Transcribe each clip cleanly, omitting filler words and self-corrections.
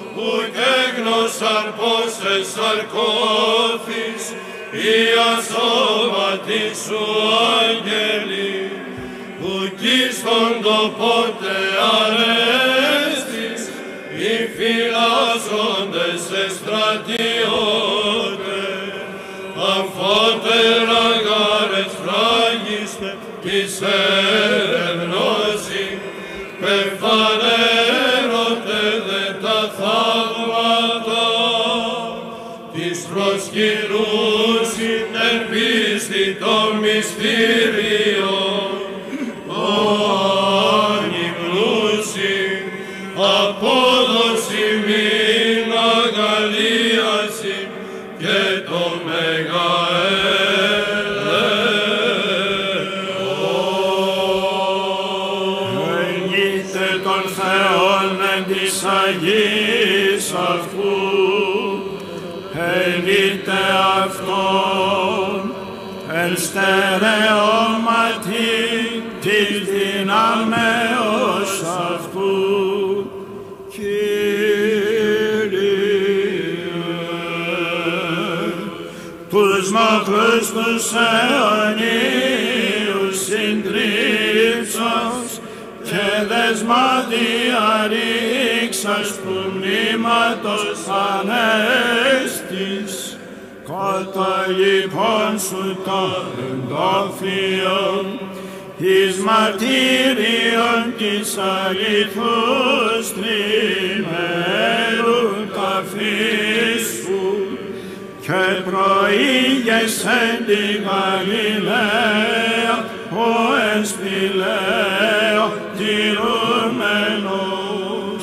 ουκ έγνωσαν πως εσαρκώθης, η ασώματη σου άγγελοι, ουκ ίστον το πότε αρέστης, οι φυλάσσοντες εστρατιώτες, αμφότερα γάρες φράγιστε της έρευνωση, πεφανέρωτε δε τα θαύματα, της προσκυνούσιν εν πίστη των μυστήριων, ανυμνούσιν, απόδοση μην αγαλίασιν και το Εγγύτε των Θεών εν της Αγίας αυτού, εγγύτε Αυτόν εν στερεώματι της δυνάμεως αυτού. Τους μοχλούς τους αιωνίους συντρίψας και δεσμάτια ρίξας του μνήματος ανέστης, κατά λοιπόν σου των εντόφιων εις μαρτύριον της αληθούς τριμέρου ταφής σου, και προήγες εν τη Γαλιλαία, ο εν σπηλαίο τηρούμενος,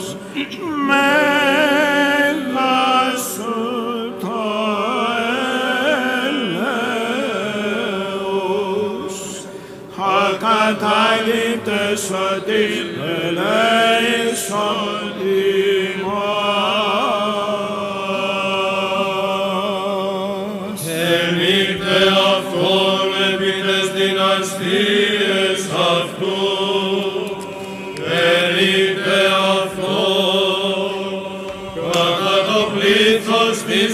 μέγας σου το έλεος, ακατάληπτες ότι ελέησον δυναστείες αυτού, ερείτε αυτόν, κατά το πλήθος της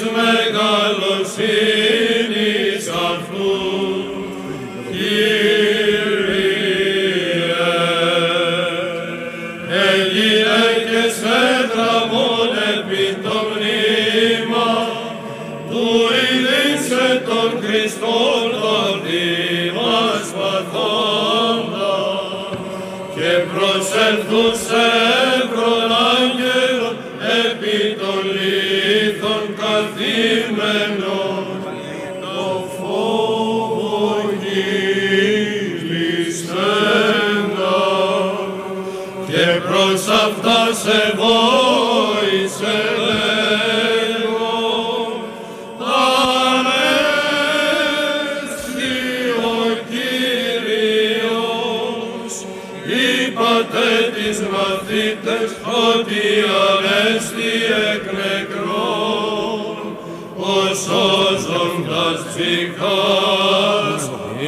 μεγαλοσύνης αυτού, Κύριε, έγινε και σε δραμόν επί το μνήμα, του ειδήσε τον Χριστόν τον ημάς παθόντα, και προσελθούσε εύρων άγγελων επί των λίθων καθήμενων, το φόβο γης ληστέντα, και προς αυτάς ευόησε λέγον, Ανέστη ο Κύριος, είπατε τις μαθήτες ότι ανέστη εκ νεκρών, ο σώζοντας ψυχάς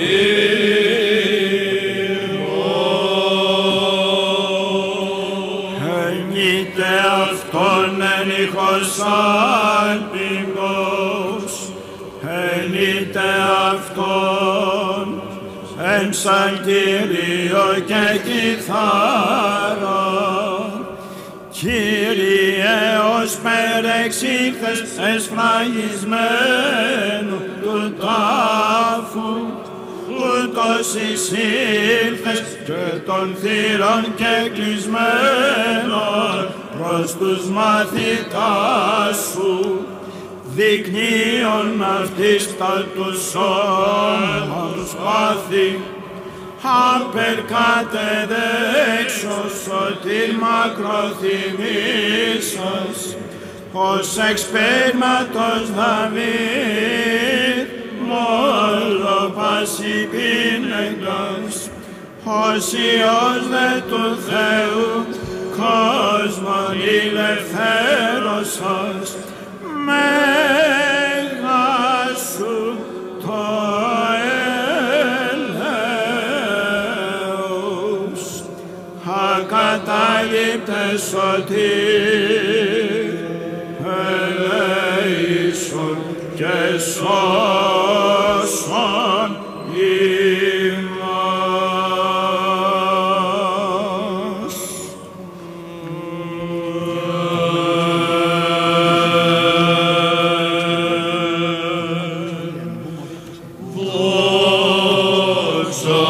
ημών. Εγγύτε Αυτόν εν ήχος άλπιγος, εγγύτε Αυτόν εν ψαλτήριο και κιθάρα. Κύριε, ως περεξήλθες εσφραγισμένου του τάφου, ούτως εισήλθες και των θύρων και κλεισμένων προς τους μαθητάς σου, δεικνύων αυτής τα του σώματος πάθη, απερκάτε δέξω σωτήρ μακροθυμήσας, ως εξπέρματος Δαβίδ, μόλο πασιπίνεγκας, ως Υιός δε του Θεού, κόσμον ηλευθέρωσας, μέγας σου το ελέος, ακατάληπτες σωτήρ. ελέησον και σώσον ημάς. Δόξα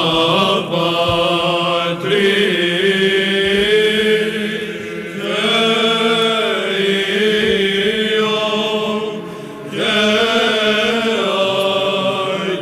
Πατρί και Υιό και Αγίου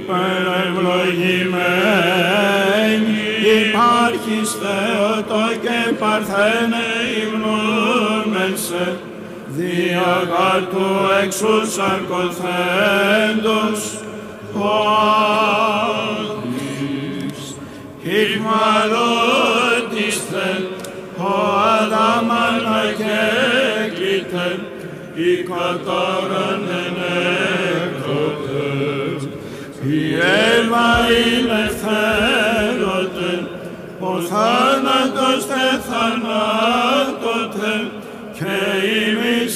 υπερευλογημένη, υπάρχεις Θεότο και Παρθένε υμνούμεν σε, δια γάρτου εξού σαρκοθέντος, ο Άγγις, ηγμαλώτισθεν, ο Αδάμ ανακέκλητεν, η κατάραν ενέκροτεν, η Εύα ελευθέρωτεν, ο θάνατος τε θανάτωτεν, και ημείς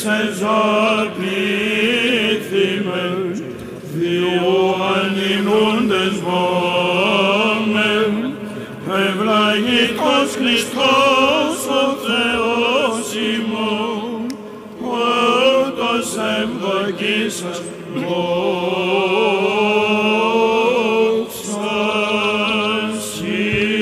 εζωπήθημεν, διού ανινούντες βόμεν, ευλαγικός Χριστός ο Θεός ημών, όντως ευδοκίσας δόξα σοι.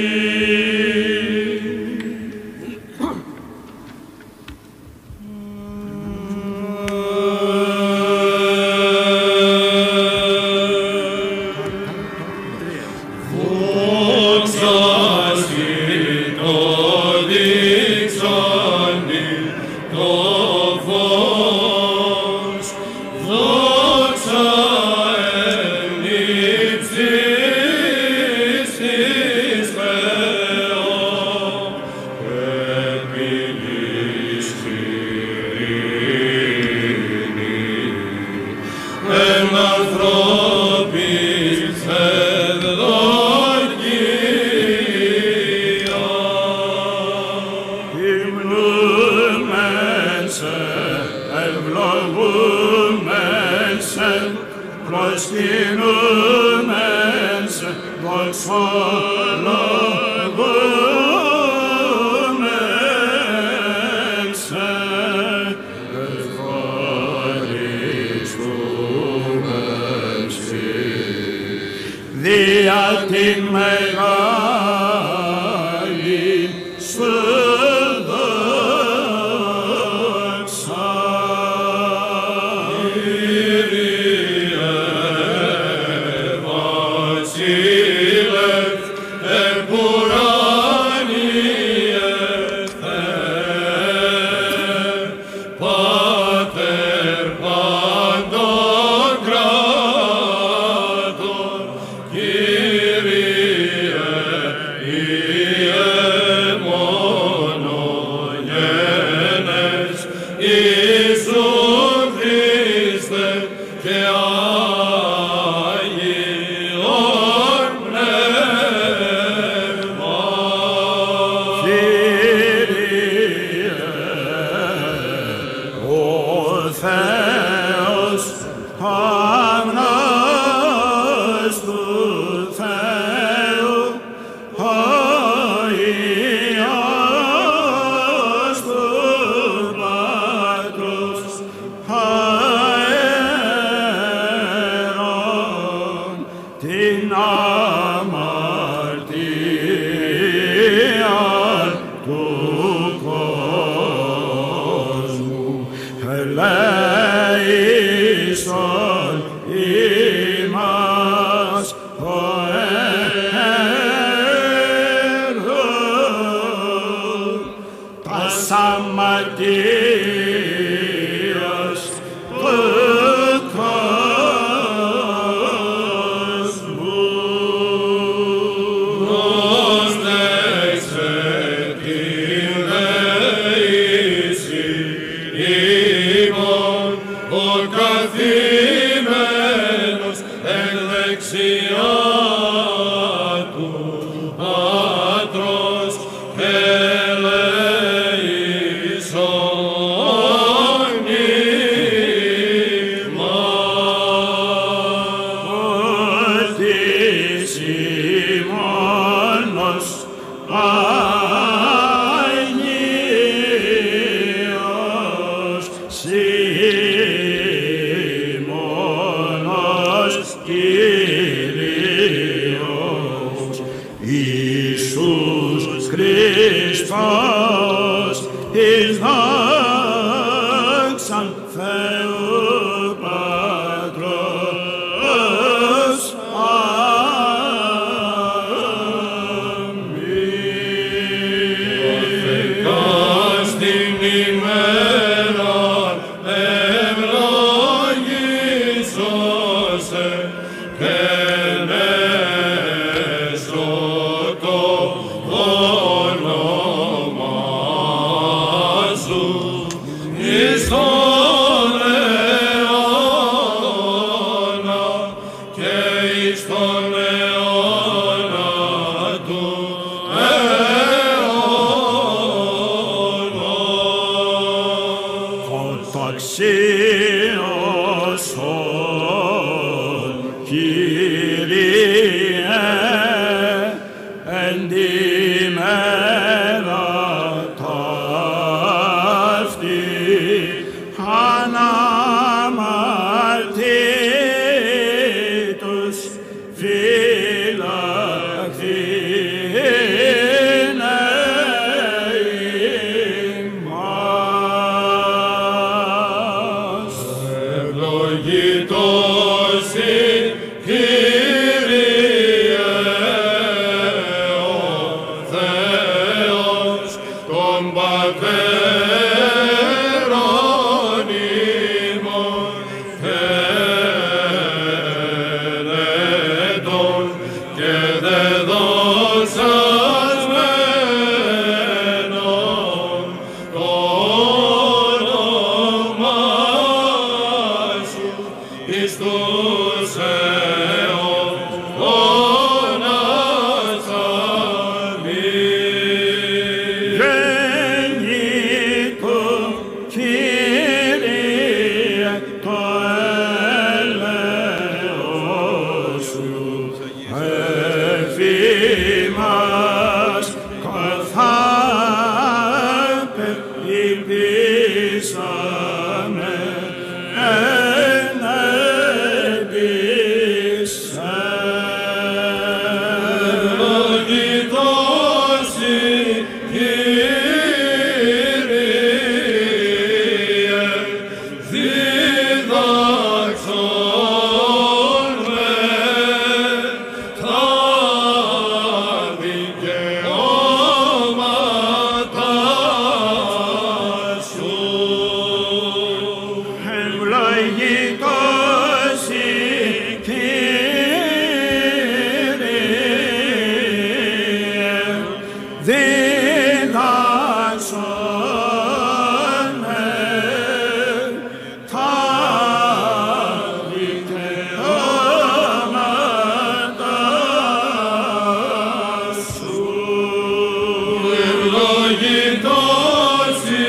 Δια την μεγάλη σου δόξα. Κύριε Βασίλευ επουράνιε Θεέ, Πάτερ παντοκράτορ, Κύριε Ιε μονογένες, Ιησού Χριστέ και Άγιον Πνεύμα. Κύριε ο Θεός αμνός του Θεού, ο Υιός του Πατρός, αέρον την αμαρτία του κόσμου, ελέησον ημάς ο έργος τας αμαρτίας του κόσμου. Πρόσδεξε την δεήση ημών, ο καθημένος εν δεξιά του Πατρός, ελέησον ημάς. Ότις ημώνος Άγιος, Σίμωνος Κύριος, Ιησούς Χριστός, εις δόξαν Θεού Πατρός, πατέρων ημών χαιρετών και δεδόσασμένων το όνομα σου εις τους αιώνας. Αμήν. Γεννήτω, Κύριε, το έλεος σου, εφήμας καθάπε υπήσαμε ενέντης Ευλογητός η Κύριε, δίδαξον με τα δικαιώματα σου. ευλογητός η Κύριε, δίδαξον με τα δικαιώματα σου. Ευλογητός η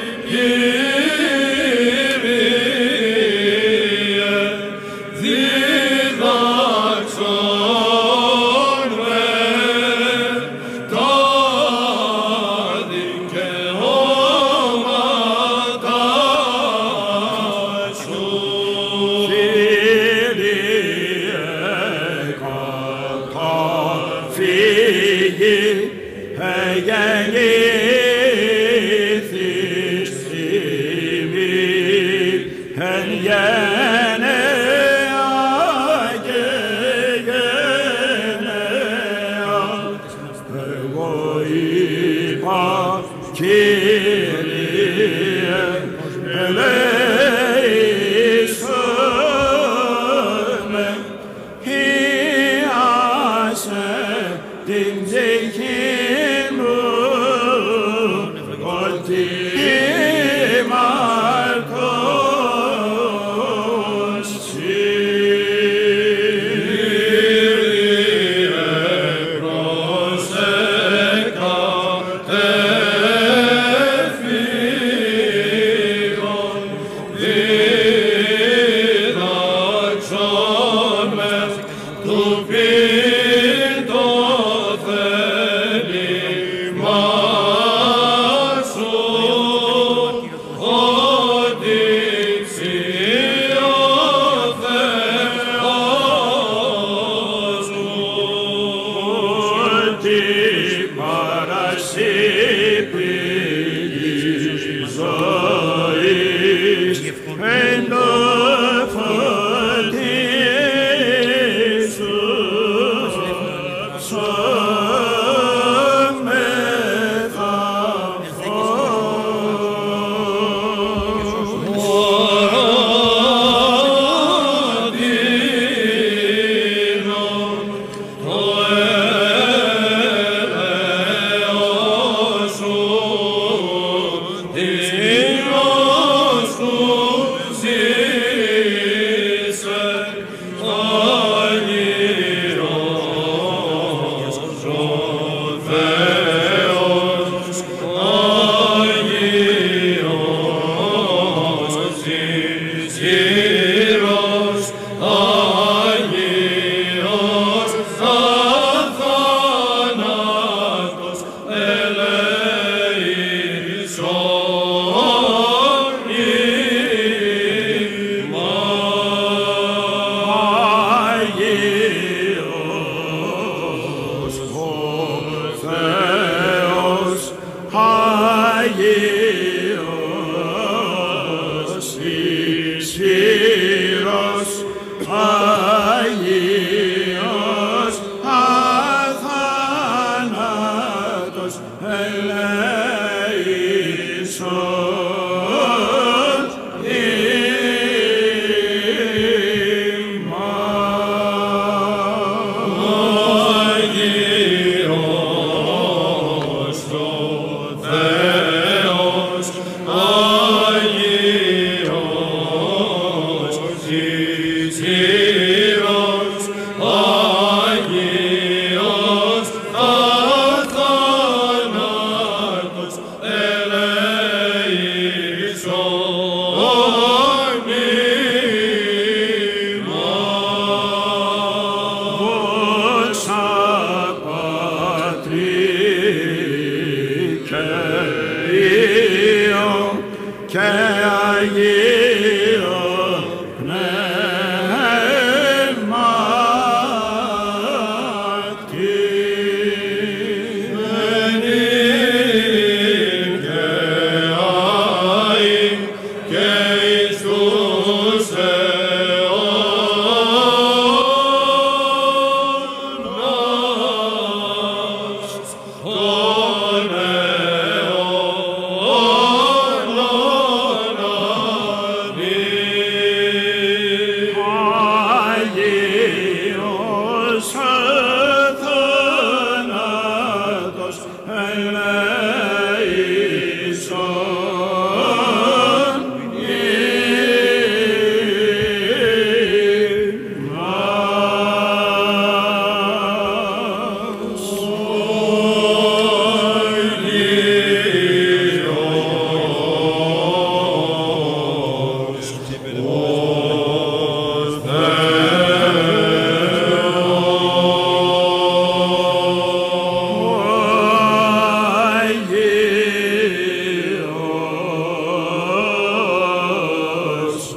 Κύριε, δίδαξον με τα δικαιώματα σου. Κύριε, καταφύγει, εγεννήθης ημί, εν γενναία και γενναία. Εγώ είπα, Κύριε, ελέησον με, χίασε την ψυχή μου, ότι ημαρτός Κύριε, προσεκατέφυγον, δίδαξον με του πίτω θέλημά σου, ότι ψιό Θεός μου. ότι παρασύπη ζωής εν το φωτί σου σώμεθα ελέησον και Υιό και Αγίο Πνεύματι. Ενήν και αΐν και εις τους αιώνας των αιώνων. Αμήν. Αγίος αθάνατος ελέησον ημάς. Αγίος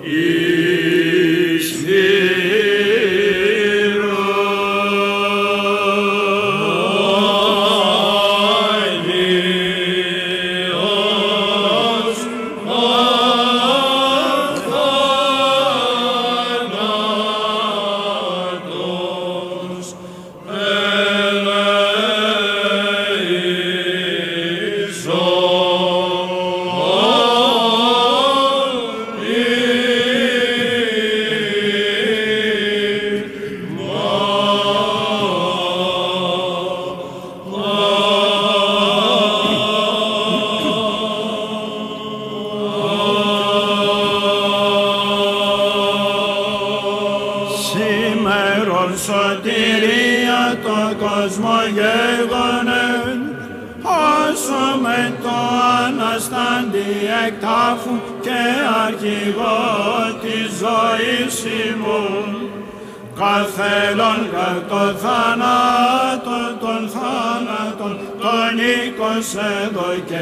σήμερον σωτηρία το κόσμο γέγονεν, άσομεν το αναστάντη εκ τάφου και αρχηγό της ζωής ημών, καθέλων κατ' το θάνατο των θάνατων, τον οίκος εδώ και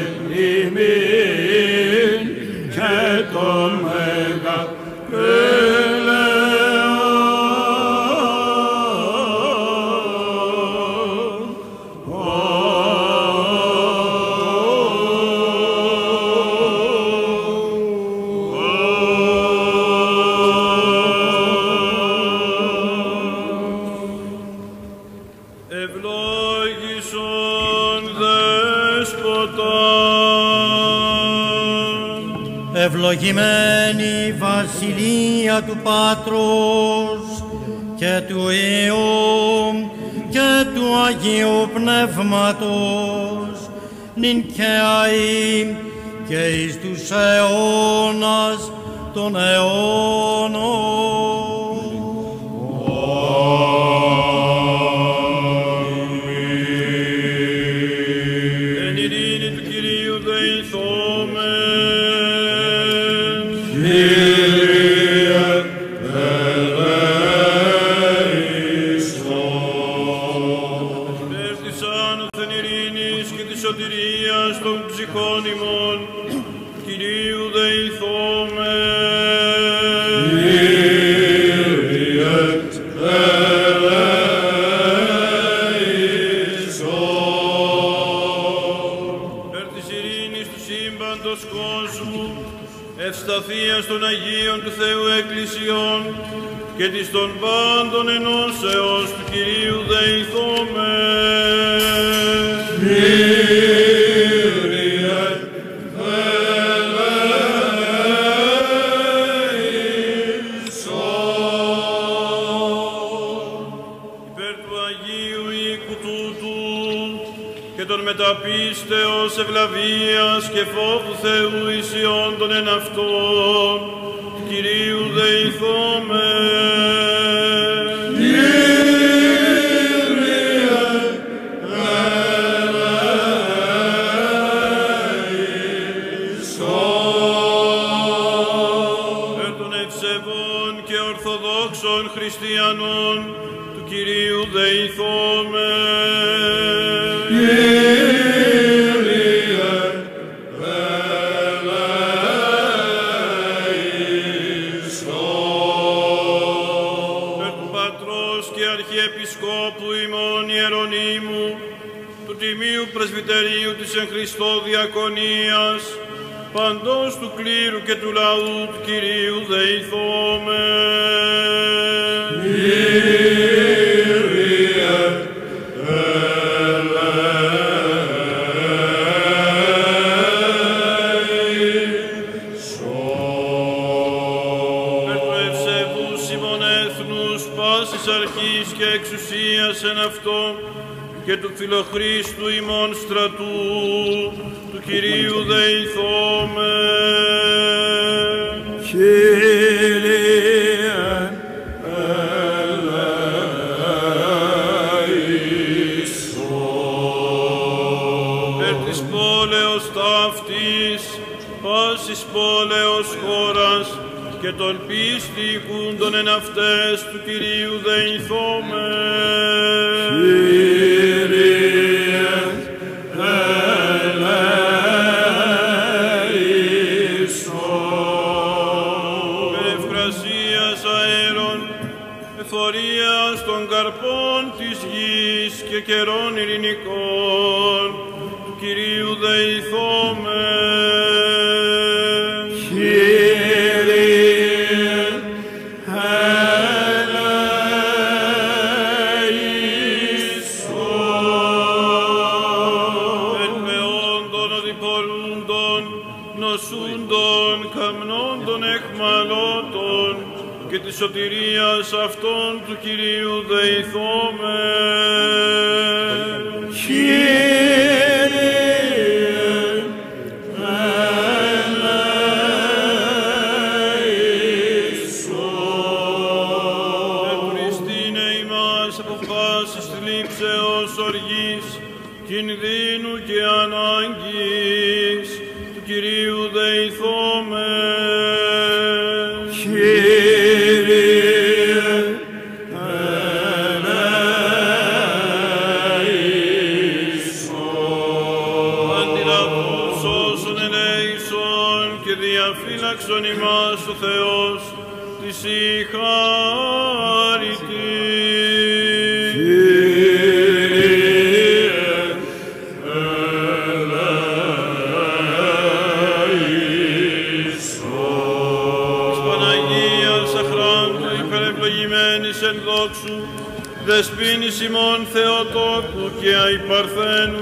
ημίν και το μέγα Ευλόγησον Δέσποτα. Ευλογημένη η βασιλεία του Πάτρος και του Υιού και του Αγίου Πνεύματος, νυν και αΐ και εις τους αιώνας των αιώνων. Εν ειρήνη του Κυρίου δεηθόμεν. Κύριε ελέησον. Υπέρ της άνωθεν ειρήνης και της σωτηρίας των ψυχών ημών, Κυρίου δεηθόμεν. Κύριε ελέησον. Υπέρ της ειρήνης του σύμπαντος κόσμου, ευσταθείας των Αγίων του Θεού Εκκλησιών και της των πάντων ενώσεως του Κυρίου δεηθόμεν. Κύριε ελέησον. Υπέρ του Αγίου οίκου τούτου και των μεταπίστεως ευλαβίας και φόβου Θεού ισιών των εν αυτών, του Κυρίου δεηθόμεν. Υπέρ των ευσεβών και ορθοδόξων χριστιανών, του Κυρίου δεηθόμεν. Κύριε πρεσβυτερίου της εν Χριστώ διακονίας, παντός του κλήρου και του λαού του Κυρίου δεηθώμε. Αρχής και εξουσίας εν αυτό και του Φιλοχρίστου ημών στρατού, του Κυρίου δεηθώμε. Κύριε ελέησον. Περ της πόλεως ταύτης, πάσης πόλεως χώρας, και των πίστικούντων εν αυτές του Κυρίου δεηθώμε. Κύριε ελέησον. Με ευκρασίας αέρων, εφορίας των καρπών της γης και καιρών ειρηνικών, του Κυρίου δεηθώμε. Και της σωτηρίας αυτών του Κυρίου δεηθώμε. Κύριε ελέησον. Ευκριστήνε ημάς αποφάσεις θλίψεως οργής, κινδύνου και ανάγκης, του Κυρίου δεηθώμε. Διαφύλαξον ημάς ο Θεός της η χάρητη. Κύριε ελέησον. Της Παναγίας αχράντου υπερευλογημένης εν δόξου, δεσπίνης ημών Θεοτόκου και αϊπαρθένου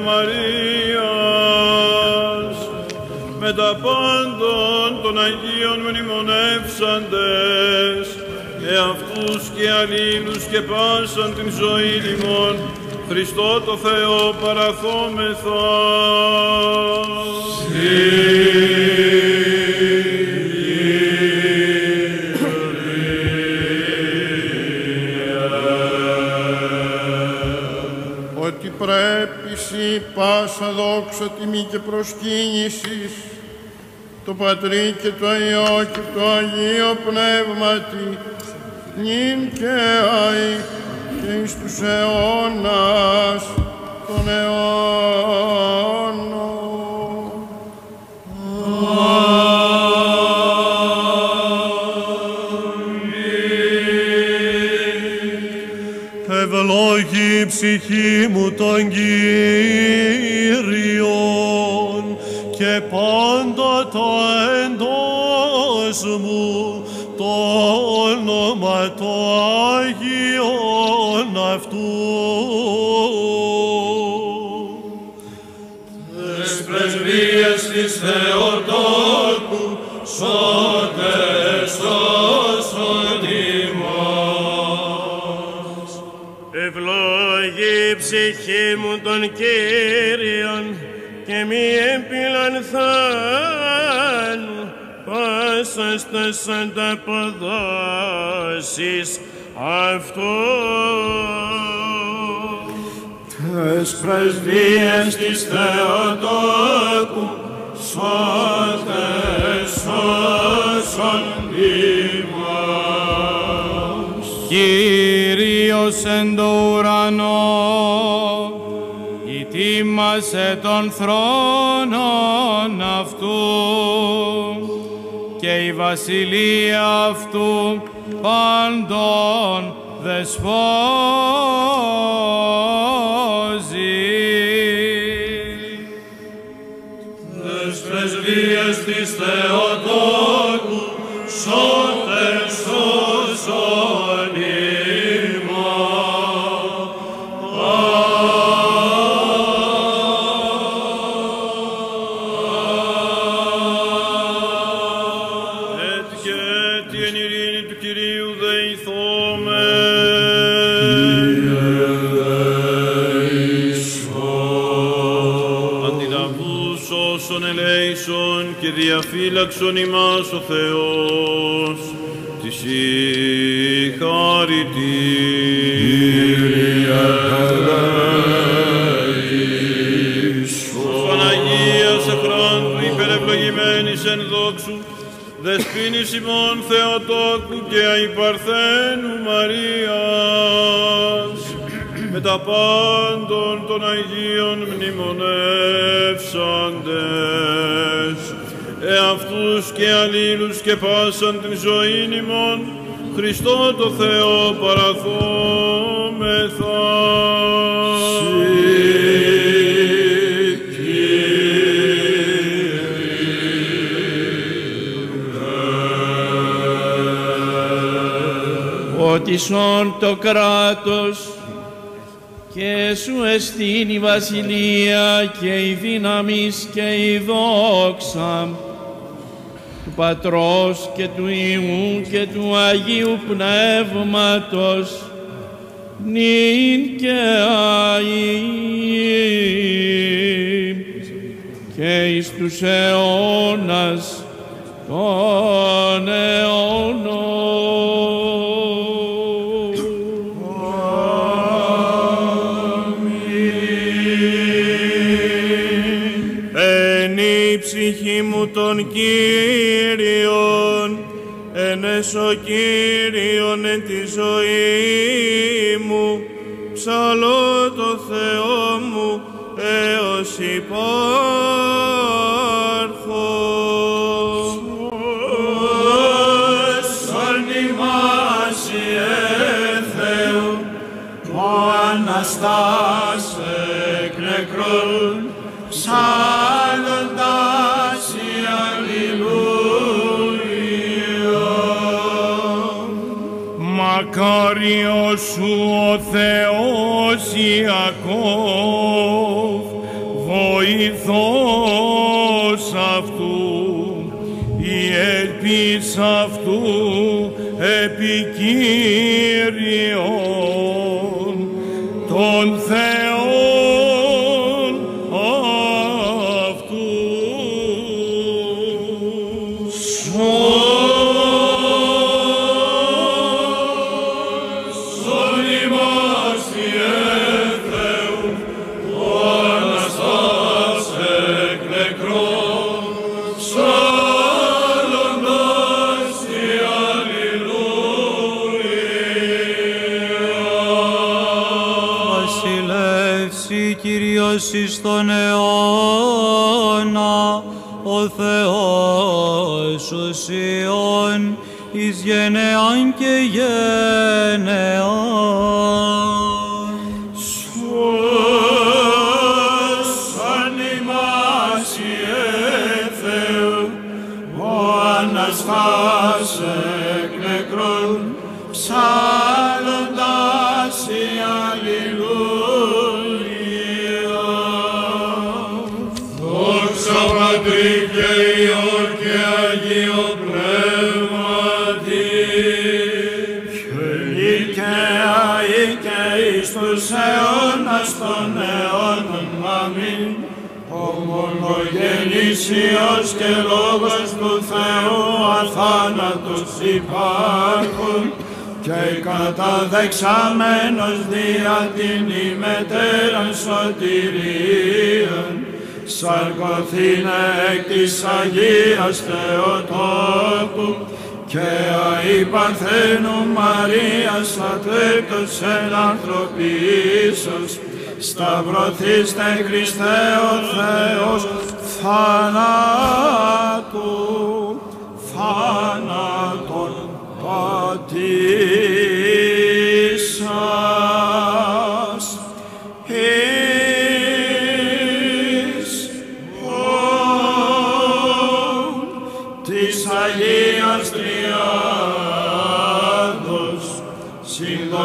Μαρίας, με τα πάντων των Αγίων μνημονεύσαντες, εαυτούς και αλλήλους και πάσαν την ζωή ημών, Χριστό το Θεό παραθόμεθα. Ότι πρέπει σοι πάσα δόξα τιμή και προσκύνησης το Πατρί και το Υιό και το Αγίο Πνεύματι, νυν και αεί και εις τους αιώνας των αιώνων. Ευλόγη η ψυχή μου τον Κύριον και πάντα το εντός μου το όνομα το Άγιον αυτού. Τες πρεσβείες της Θεοτόκου σώτες σώσον ημάς. Ευλόγη η ψυχή μου τον Κύριον και μη επιλανθάνου πάσας τας ανταποδόσεις αυτού. Τες πρεσβείες της Θεοτόκου σώτες σώσον ημάς. Κύριος εν το ουρανό ητήμασε των θρόνων αυτού και η βασιλεία αυτού πάντων δεσπόζει. πρεσβείες της Θεοτόκου, σώτερ σώσον και διαφύλαξον ημάς ο Θεός της η χαριτή. Παναγίας αχράντου υπερευλογημένης εν δόξου, δεσποίνης ημών Θεοτόκου και αϊπαρθένου Μαρίας, με τα πάντων των Αγίων μνημονεύσαντες, εαυτούς και αλλήλους και πάσαν την ζωήν ημών, Χριστό το Θεό παραθόμεθα. Ότι σον το κράτος και σου εστίν η βασιλεία και η δύναμις και η δόξα του Πατρός και του Υιού και του Αγίου Πνεύματος νυν και αεί και εις τους αιώνας των αιώνων. Ψυχή μου τον Κύριον, ενέσω Κύριον εν τη ζωή μου, ψαλώ το Θεό μου έως υπάρχω. Σον ημάσιε Θεού, ο Αναστάς εκ νεκρών, ψάλλοντας η αλληλούια. Μακάριος σου ο Θεός Ιακώβ, βοηθός αυτού, η ελπίς αυτού επί Κύριον, τον Θεόν αυτού. Σον ημάσιε Θεού, ο Αναστάς εκ νεκρών, ψάλλοντας η αλληλούια. Βασιλεύσει Κύριος εις τον αιώνα, ο Θεός ουσιών εις γενεάν και γενεάν. Σον ημάσιε Θεού, ο Αναστάς εκ νεκρών, ψάλλοντας η αλληλούια. Δόξα Πατρί και Υιό και Αγίο Πνεύματι, νικαία ή και εις τους αιώνας των αιώνων. Αμήν. Ο μονογενής Υιός και Λόγος του Θεού αθάνατος υπάρχων και καταδεξαμένος δια την ημετέραν σωτηρίαν, σαρκωθήνε εκ της Αγίας Θεοτόκου και αϊπαρθένου Μαρίας ατρέπτος εν ανθρωπίσος, σταυρωθήστε Χριστέ ο Θεός θανάτου, θάνατον πατήσας εις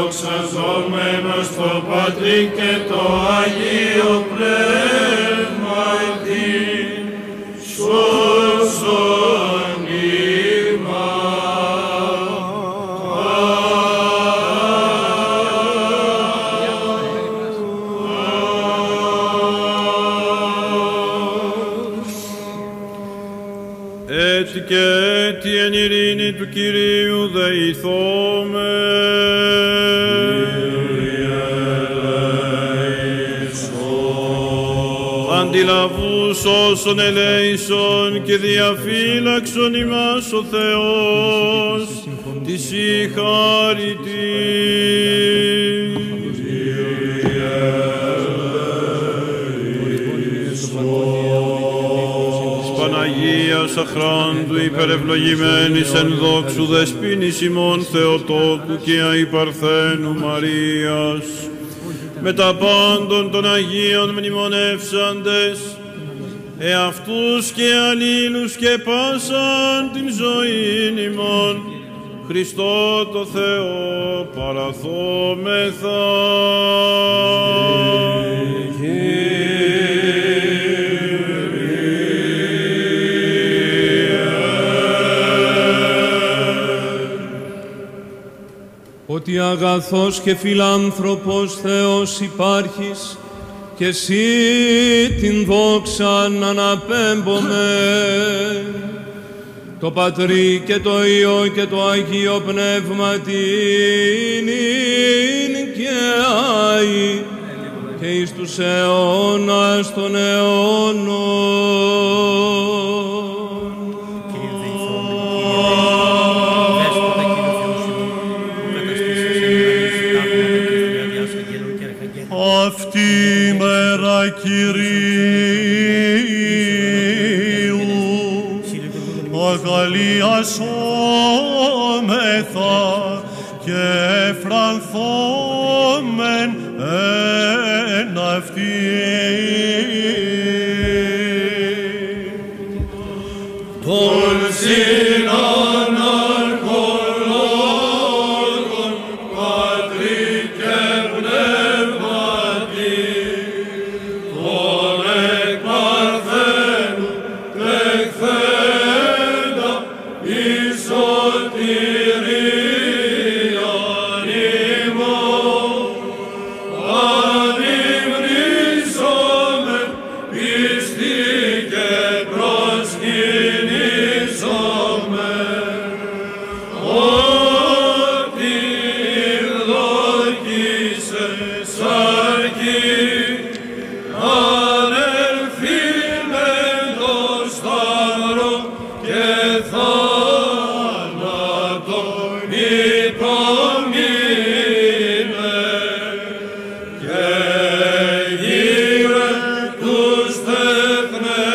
δοξαζόμενος το Πατρί και το Αγίο Πνεύμα την σώσον Έτσι και έτσι εν ειρήνη του Κυρίου δεηθώμε. Αντιλαβούς όσων ελέησον και διαφύλαξον ημάς ο Θεός της η χάρητη. Παναγίας αχράντου υπερευλογημένης εν δόξου δεσποίνης ημών Θεοτόκου και αϊπαρθένου Μαρίας, με τα πάντων των Αγίων μνημονεύσαντες, εαυτούς και αλλήλους και πάσαν την ζωήν ημών, Χριστό το Θεό παραθόμεθα. Ότι αγαθός και φιλάνθρωπος Θεός υπάρχεις και εσύ την δόξαν αναπέμπομε, το Πατρί και το Υιό και το Αγίο Πνεύμα την και Άη και εις τους αιώνας των αιώνων. Αυτή η μέρα Κυρίου αγαλιασόμεθα και εφρανθόμεν εν αυτή. Τον συναναρχολόγων Πατρί και Πνεύματι, τον εκ Παρθένου τεχθέντα εις σωτηρίαν ημών, ανυμνήσομεν πιστοί και προσκυνήσομεν, ότι ευδοκίσες αρκεί ανελθήμεν το σταυρό και θάνατον υπομείνε και γύρε τους τέχνες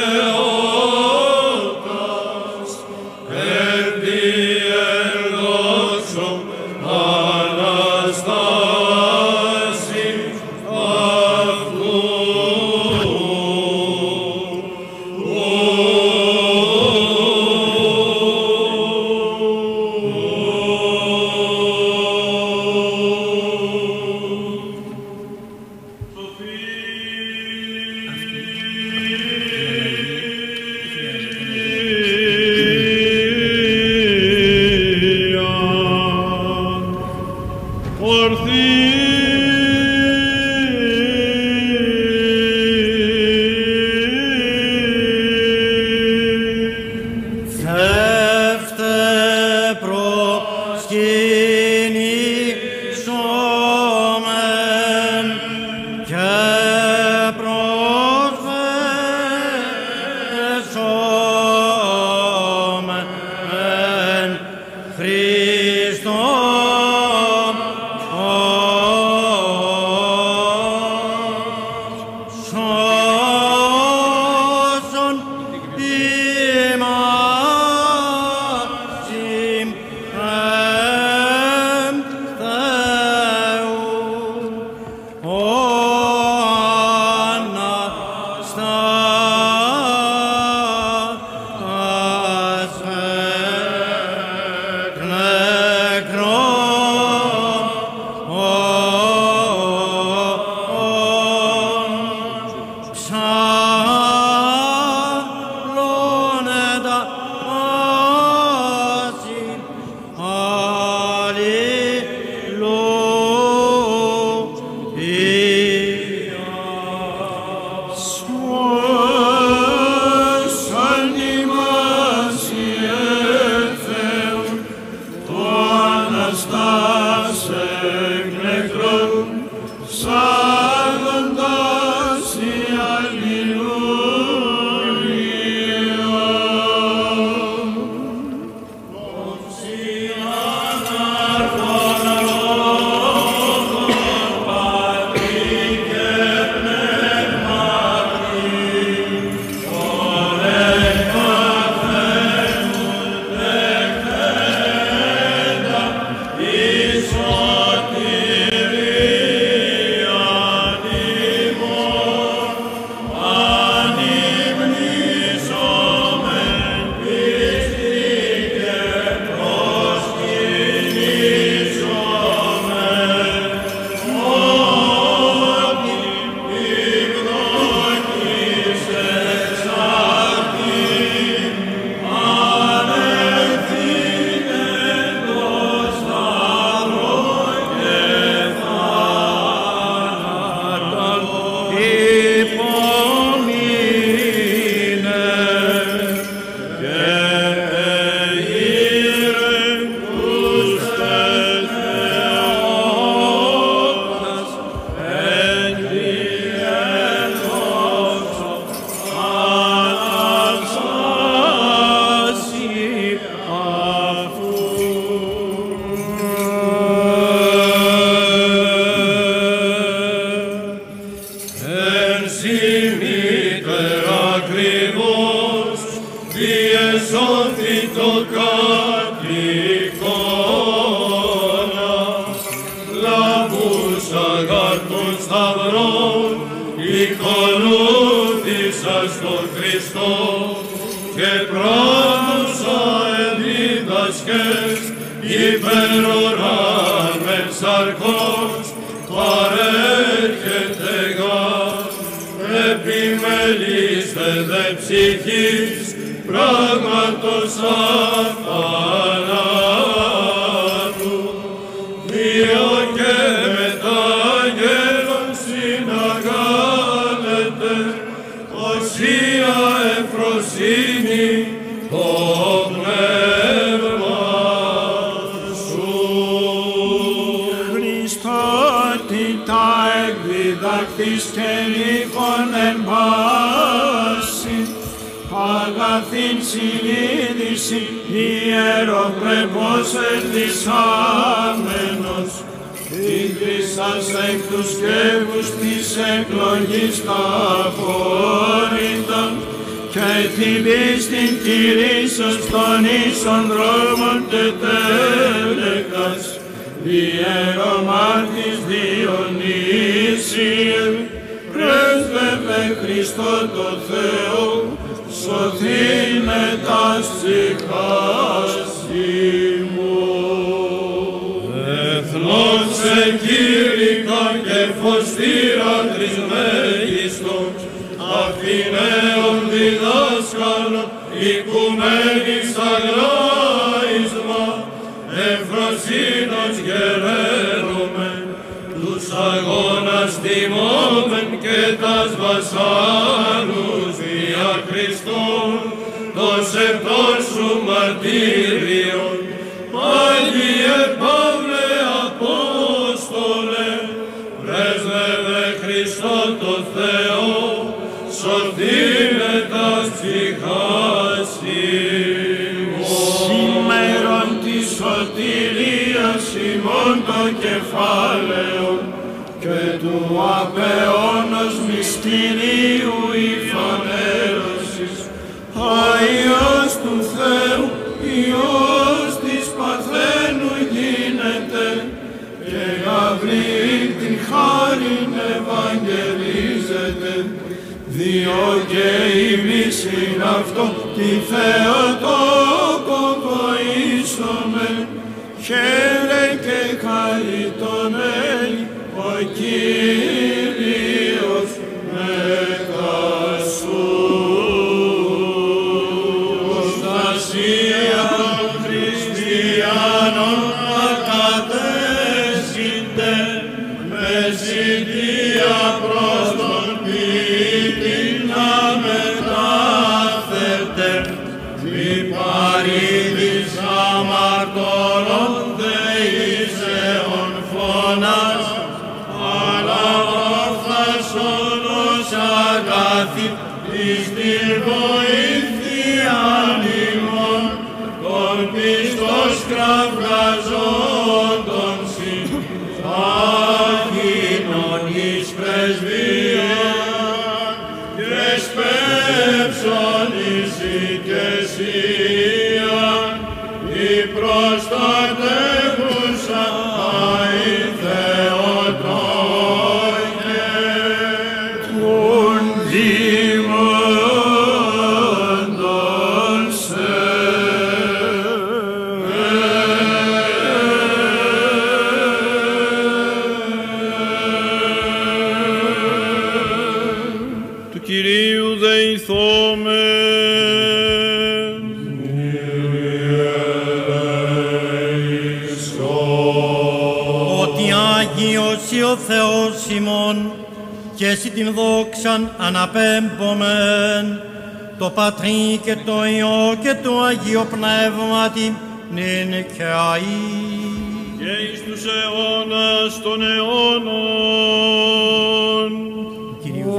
ακριβώς διεσώθη το κατοικώνα. Λαβούσα των σταυρών, οικονούθησα στον Χριστό και πράττωσα εδίδασκες υπεροράν με σαρκός παρέρχεται γας. Επιμελήστε δε ψυχής πράγματος αθανάτου, δύο και μετά γέλον συναγάλετε, οσία ευφροσύνη το πνεύμα σου. Χριστότητα εκδιδακτής και νύχων εν πάση, αγαθήν συνείδηση ιεροπρεπώς ελθισάμενος, ίγκρισας εκ τους κεύους της εκλογής τα απόρριτα και την πίστην κηρύσσος των ίσων δρόμων τετέλεκας, ιερομάρτης Διονύσιε, πρέσβευε Χριστό το Θεό, σωθήνε τας ψυχάς ημών. Εθνός εκήρυκαν και φωστήρα τρισμέγιστον, Αθηναίων διδάσκαλων, οικουμένης αγλάισμα, ευφροσύνος γεραίρομεν, τους αγώνας τιμώμεν και τας βασάνους δια Χριστόν, το σεπτόν σου μαρτύριον, Άγιε Παύλε Απόστολε, πρέσβευε Χριστό το Θεό, σωθήνε τας ψυχάς ημών. Σήμερον της σωτηρίας ημών το κεφάλαιο και του απεώνος μυστηρίου η φανέρωσης, Υιός του Θεού, Υιός της Παρθένου γίνεται και Γαβριήλ την χάριν ευαγγελίζεται, διό και ημείς είναι αυτό τη Θεοτόκο βοήσομεν, χαίρε και χαριτωμένη ο Κύριος μετά σου. Προστασία χριστιανών ακατέσχυνται, με ζητία προς τον ποιητή να μετάφερτε, μη παρήδης αμαρτωλών δεήσεων φωνάς, αλλά προφθασόνος αγαθή εις την βοήθεια ημών, των πιστός κραυγαζόντων συντάχυνων εις πρεσβείαν και σπέψον εις οικεσίαν, η προστατεύουσα αη Θεοτόκε των δημόντων σε. Του Κυρίου δεηθόμεν. Ότι Άγιος ή ο Θεός ημών και εσύ την δόξαν αναπέμπομεν, το Πατρί και το Υιό και το Αγίο Πνεύματι νυν και αεί και εις τους αιώνας των αιώνων. Κυρίου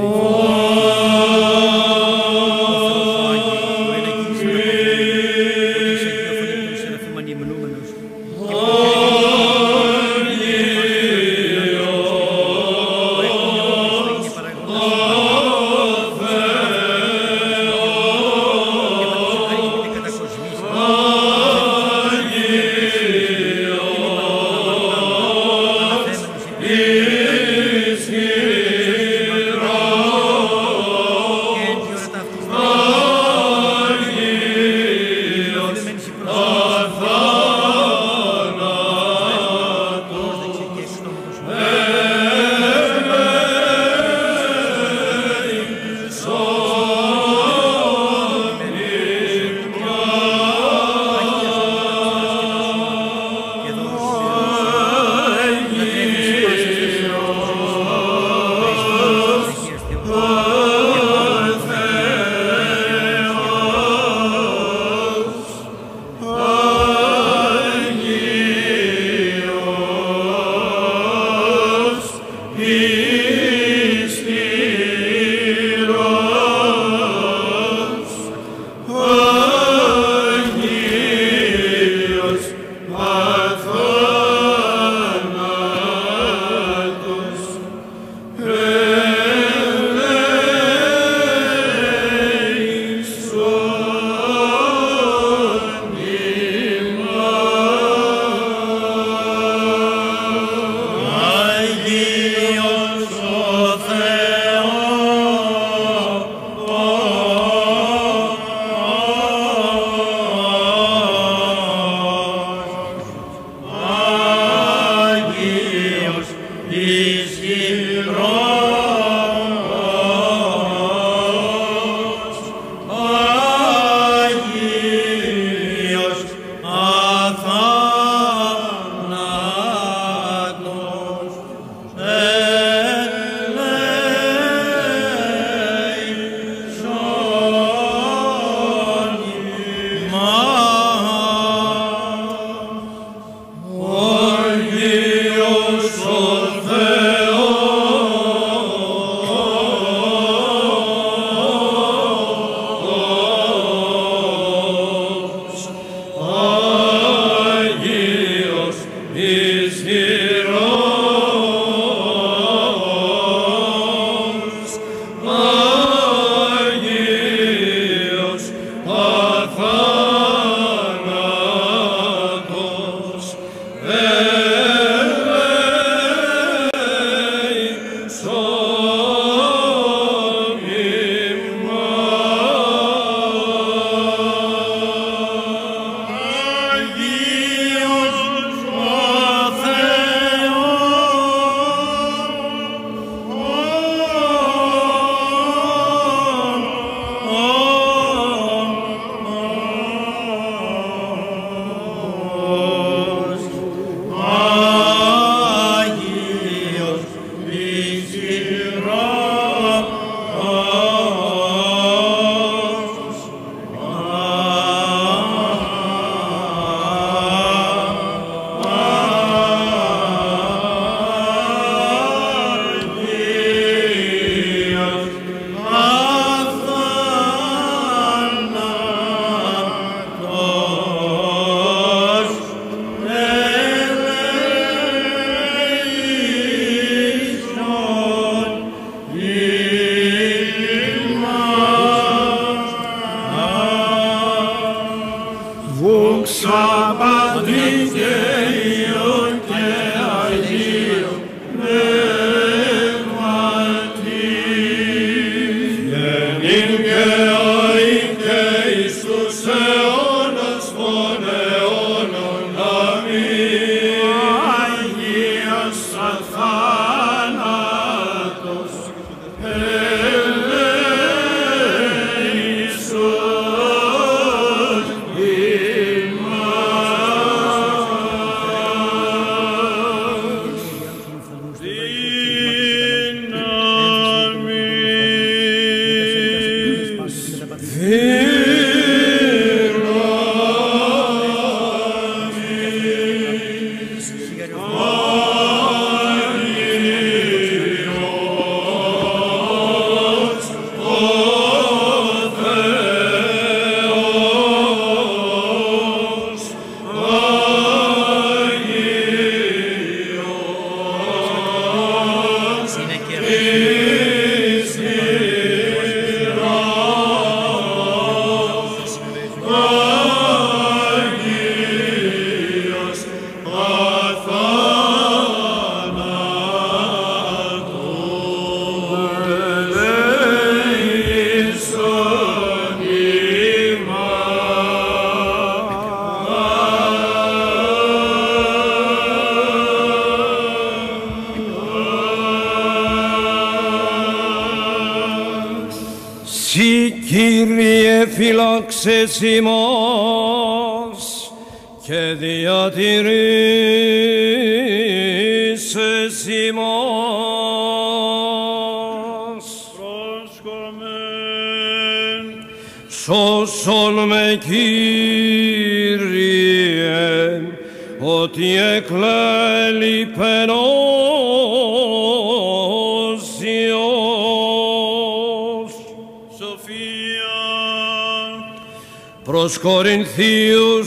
αθάνατος φύλαξες ημάς και διατηρήσεις ημάς. Πρόσκομεν. Σώσον με, Κύριε, ότι εκλέλει πενώσιος. Σοφία. Προς Κορινθίους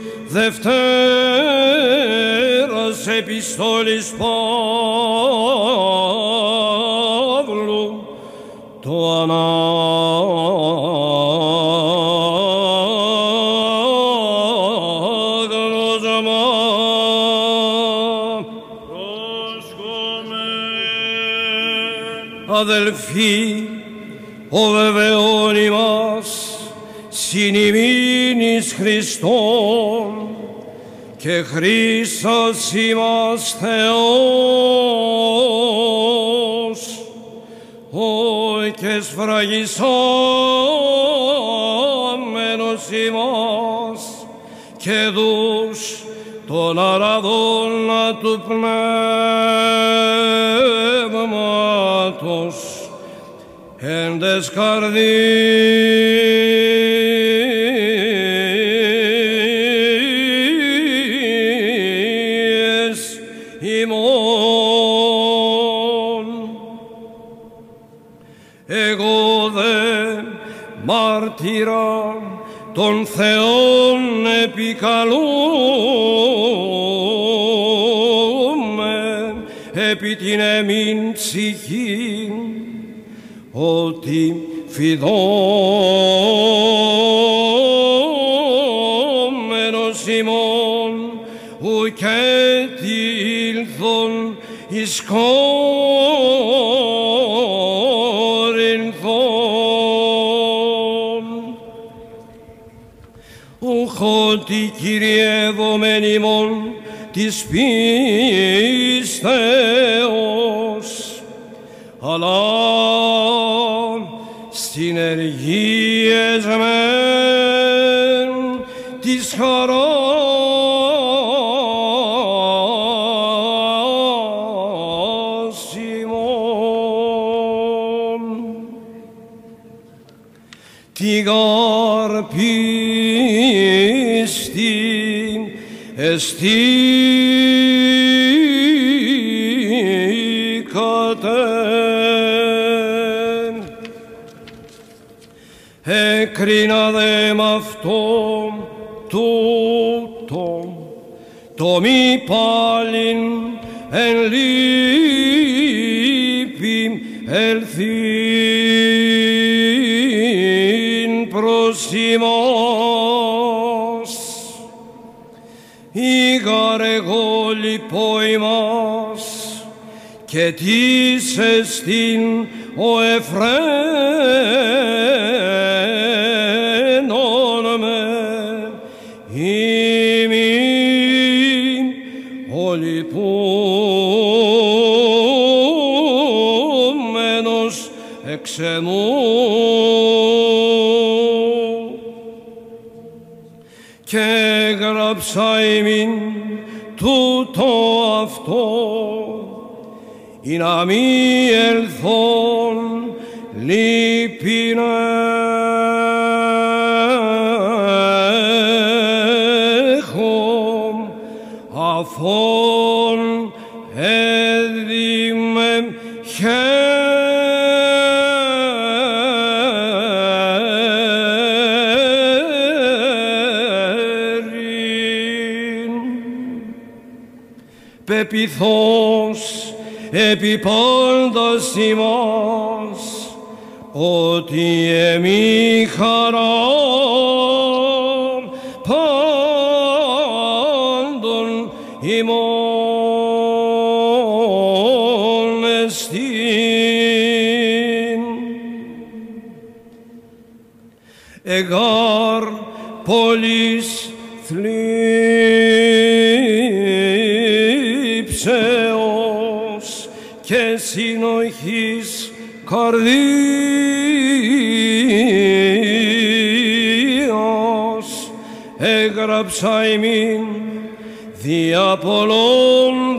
Δευτέρας επιστόλης Παύλου το ανάγνωσμα. Πρόσκομεν. Αδελφοί, ο βεβαιών ημάς συν ημίν εις Χριστόν και Χριστός ημάς Θεός, ο και σφραγισάμενος ημάς και δούς των αραδών του Πνεύματος εν τες καρδίες ημών. Εγώ δε μάρτυρα των Θεών επικαλούμε επί την εμήν ψυχήν ότι φιδών ουκέτηλθον εις Κόρινθον. Ουχότι κυριεύομεν ημών της πίστεως, αλλά συνεργίες μεν της χαράς ημών. Τη γαρ πίστη εστίκατε, έκρινα δε μ' αυτό τούτο το μη πάλιν εν λύπη ελθύν προς ημάς. Ήγαρ εγώ λυπώ ημάς και τις εστίν ο Εφραίνον με ημίν ο λυπούμενος εξ εμού και έγραψα ημίν τούτο αυτό ή να μη ελθόν λύπην έχω αφών έδιμεν πεπιθώς επί πάντας ημάς ότι εμεί χαρά πάντων ημών εστίν. Εγάρ πολύς θλίψεως και συνοχής καρδίας έγραψα ημίν δια πολλών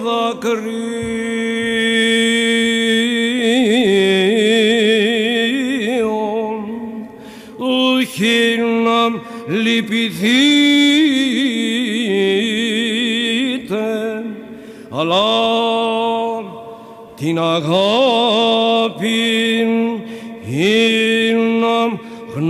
δακρύων ούχιν να λυπηθείτε, αλλά την αγάπην είναν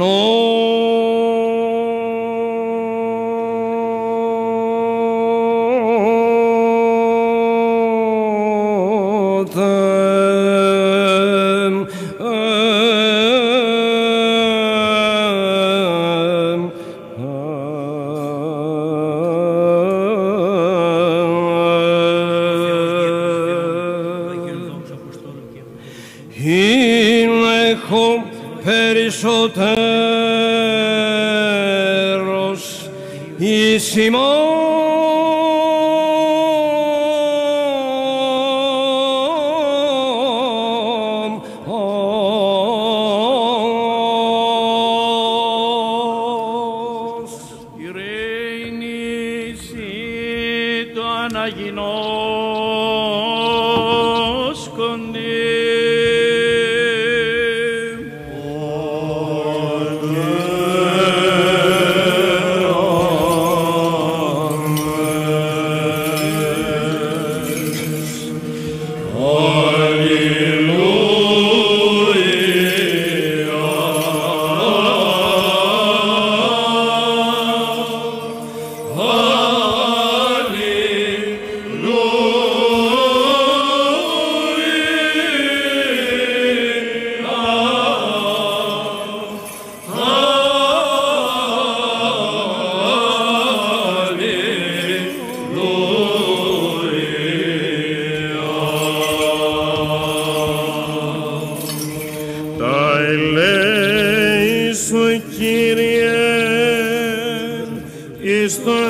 περισσότερος εις ημών ειρήνηση το αναγινώσκοντι Hallelujah. Κύριε, εις τον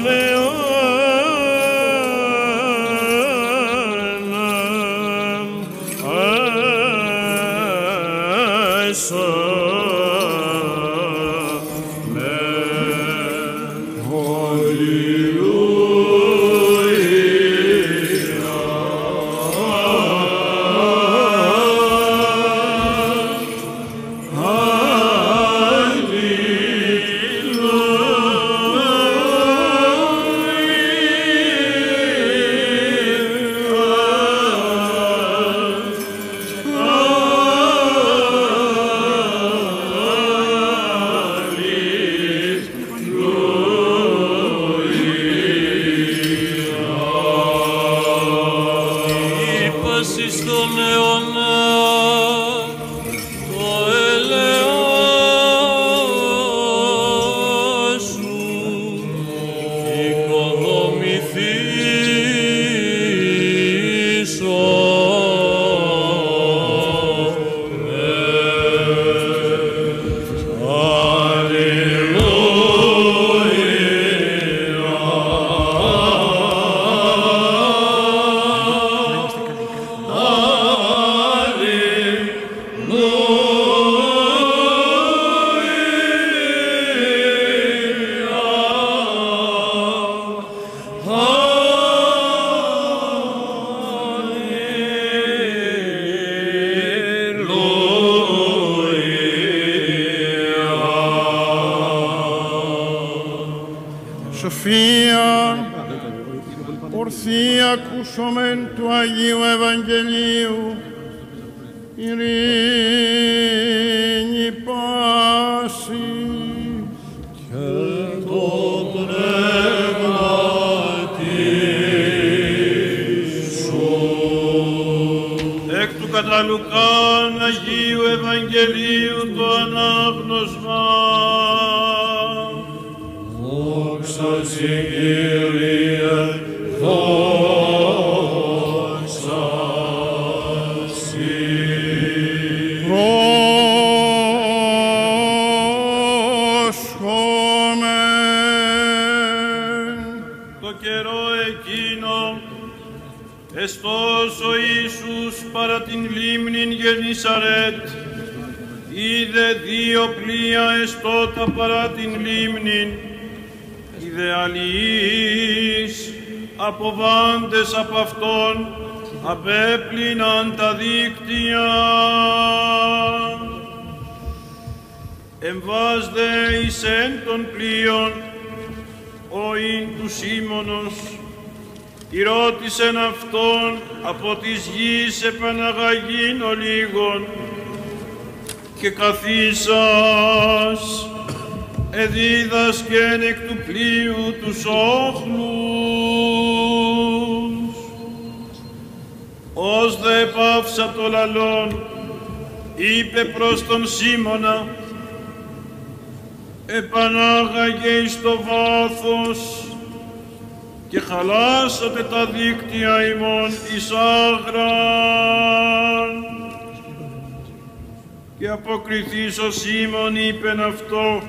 Σοφία, ορθή ακούσομεν του Αγίου Ευαγγελίου, ειρήνη πάση και το πνεύματι σου. Εκ του κατά Λουκάν Αγίου Ευαγγελίου το ανάγνωσμα. Δόξα Συ, Κύριε, δόξα Συ. Πρόσχομεν. Το καιρό εκείνο εστός ο Ιησούς παρά την λίμνην Γεννησαρέτ, είδε δύο πλοία εστώτα παρά την λίμνην, είδε αλληλείς αποβάντες απ' αυτόν απέπλυναν τα δίκτυα. Εμβάσδε εις εν των πλοίων ο ειν του Σίμωνος, ρώτησεν αυτόν από της γης επαναγαγήν ολίγων, και καθίσας εδίδασκεν εκ του πλοίου τους όχλους. Ως δε επάυσα το λαλόν, είπε προς τον Σίμωνα, επανάγαγε εις το βάθος και χαλάσατε τα δίκτυα ημών εις άγραν. Και αποκριθείς ο Σίμων είπεν αυτό,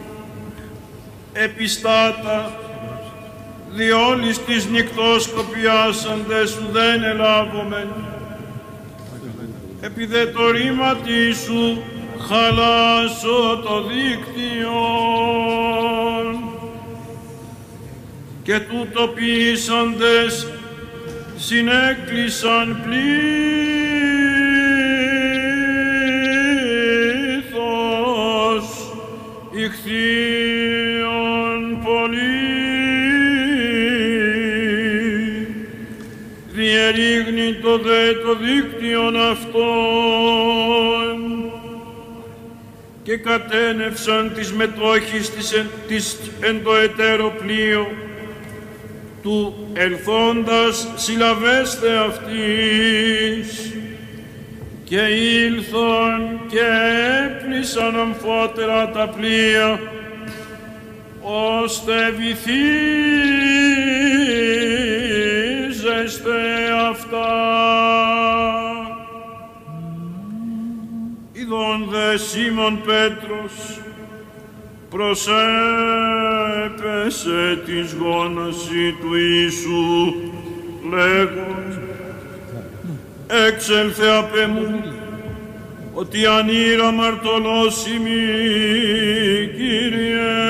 επιστάτα, διόλης της νυκτός κοπιάσαντες ουδέν ελάβομεν. Επί δε το ρήματι σου χαλάσω το δίκτυο. Και τούτο ποιήσαντες συνέκλεισαν πλήθος ηχθείων πολύ. Διερήγνει το δε το δίκτυον αυτών και κατένευσαν τις μετόχεις της εν το εταίρο πλοίο του ελθόντας συλλαβέστε αυτής, και ήλθον και έπλησαν αμφότερα τα πλοία, ώστε βυθίζεστε αυτά. Ειδών δε Σίμων Πέτρος προσέπεσε της γόναση του Ιησού, λέγον, έξελθε απ' εμού, ότι ανήρα αμαρτωλώσιμη, Κύριε.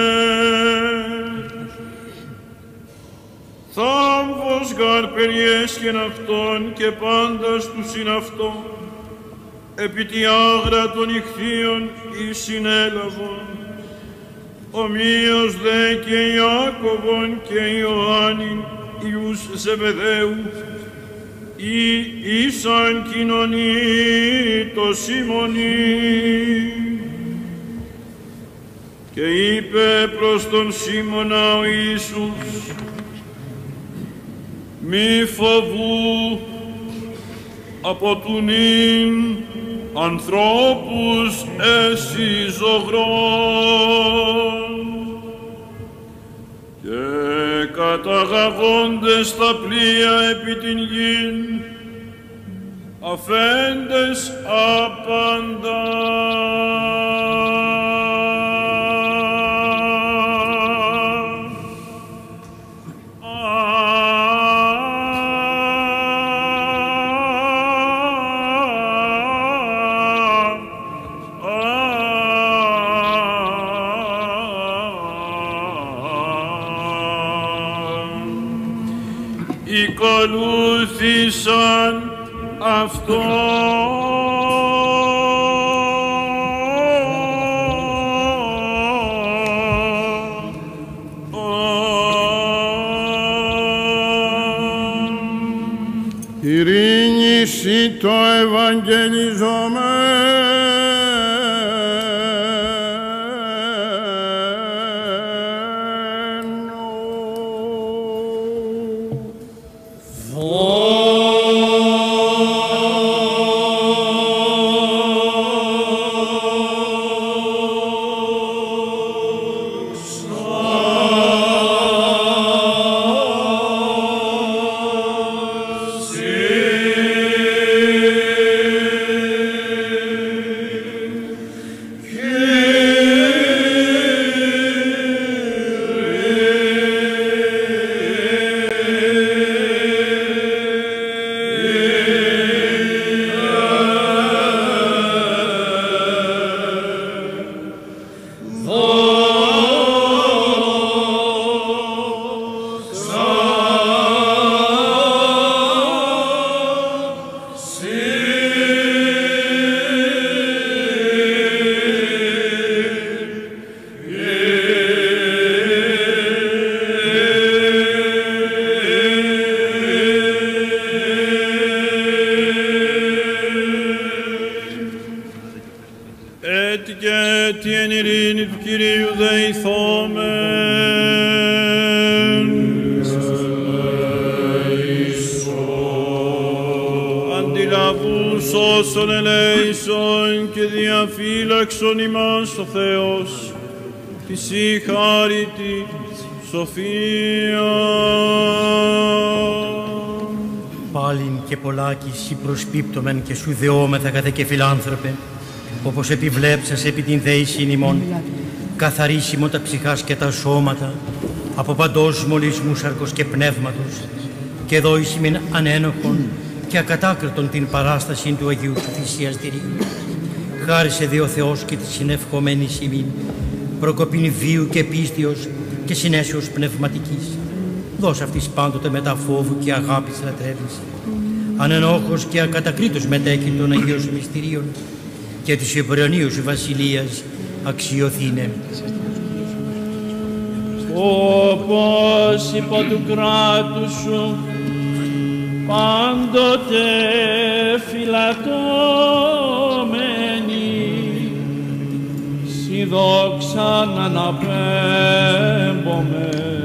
Θάμβος γαρ περιέσχεν αυτόν και πάντας του συναυτό, επί τη άγρα των ηχθείων εις συνέλαβον, ομοίως δε και Ιάκωβον και Ιωάννην Ιους Ζεβεδαίου, ή ήσαν κοινωνεί το Σίμωνη. Και είπε προς τον Σίμωνα ο Ιησούς, μη φοβού, από του νυν ανθρώπους έσυ ζωγρών, και καταγαγόντες τα πλοία επί την γην, αφέντες άπαντα. Ακολούθησαν αυτό. Ειρήνηση το ευαγγελιζόμενο. Όσον ελέησον και διαφύλαξον ημάς ο Θεός, της η χάρητη σοφία. Πάλιν και πολλάκις σοι προσπίπτωμεν και σου δεόμεθα καθε και φιλάνθρωπε, όπως επιβλέψας επί την δέησιν ημών, καθαρίσιμο τα ψυχάς και τα σώματα, από παντός μολυσμού σαρκος και πνεύματος, και δόησιμεν ανένοχον και ακατάκριτον την παράσταση του Αγίου σου θυσιαστηρίου. Χάρισε δε ο Θεός και τη συνευχομένη ημίν, προκοπήν βίου και πίστεως και συνέσεως πνευματικής. Δώσ' αυτής πάντοτε μετά φόβου και αγάπης λατρεύεις. Ανενόχος και ακατακρίτως μετέχει των Αγίων μυστηρίων και της Εβραιονίου σου βασιλείας αξιωθήνε. Όπως υπό του κράτους σου πάντοτε φυλατώμενοι, σοι δόξαν αναπέμπομε,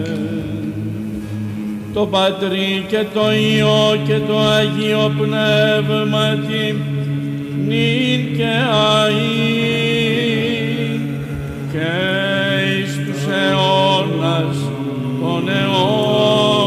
το Πατρί και το Υιό και το Αγίο Πνεύματι, νυν και αεί και εις τους αιώνας των αιώνων.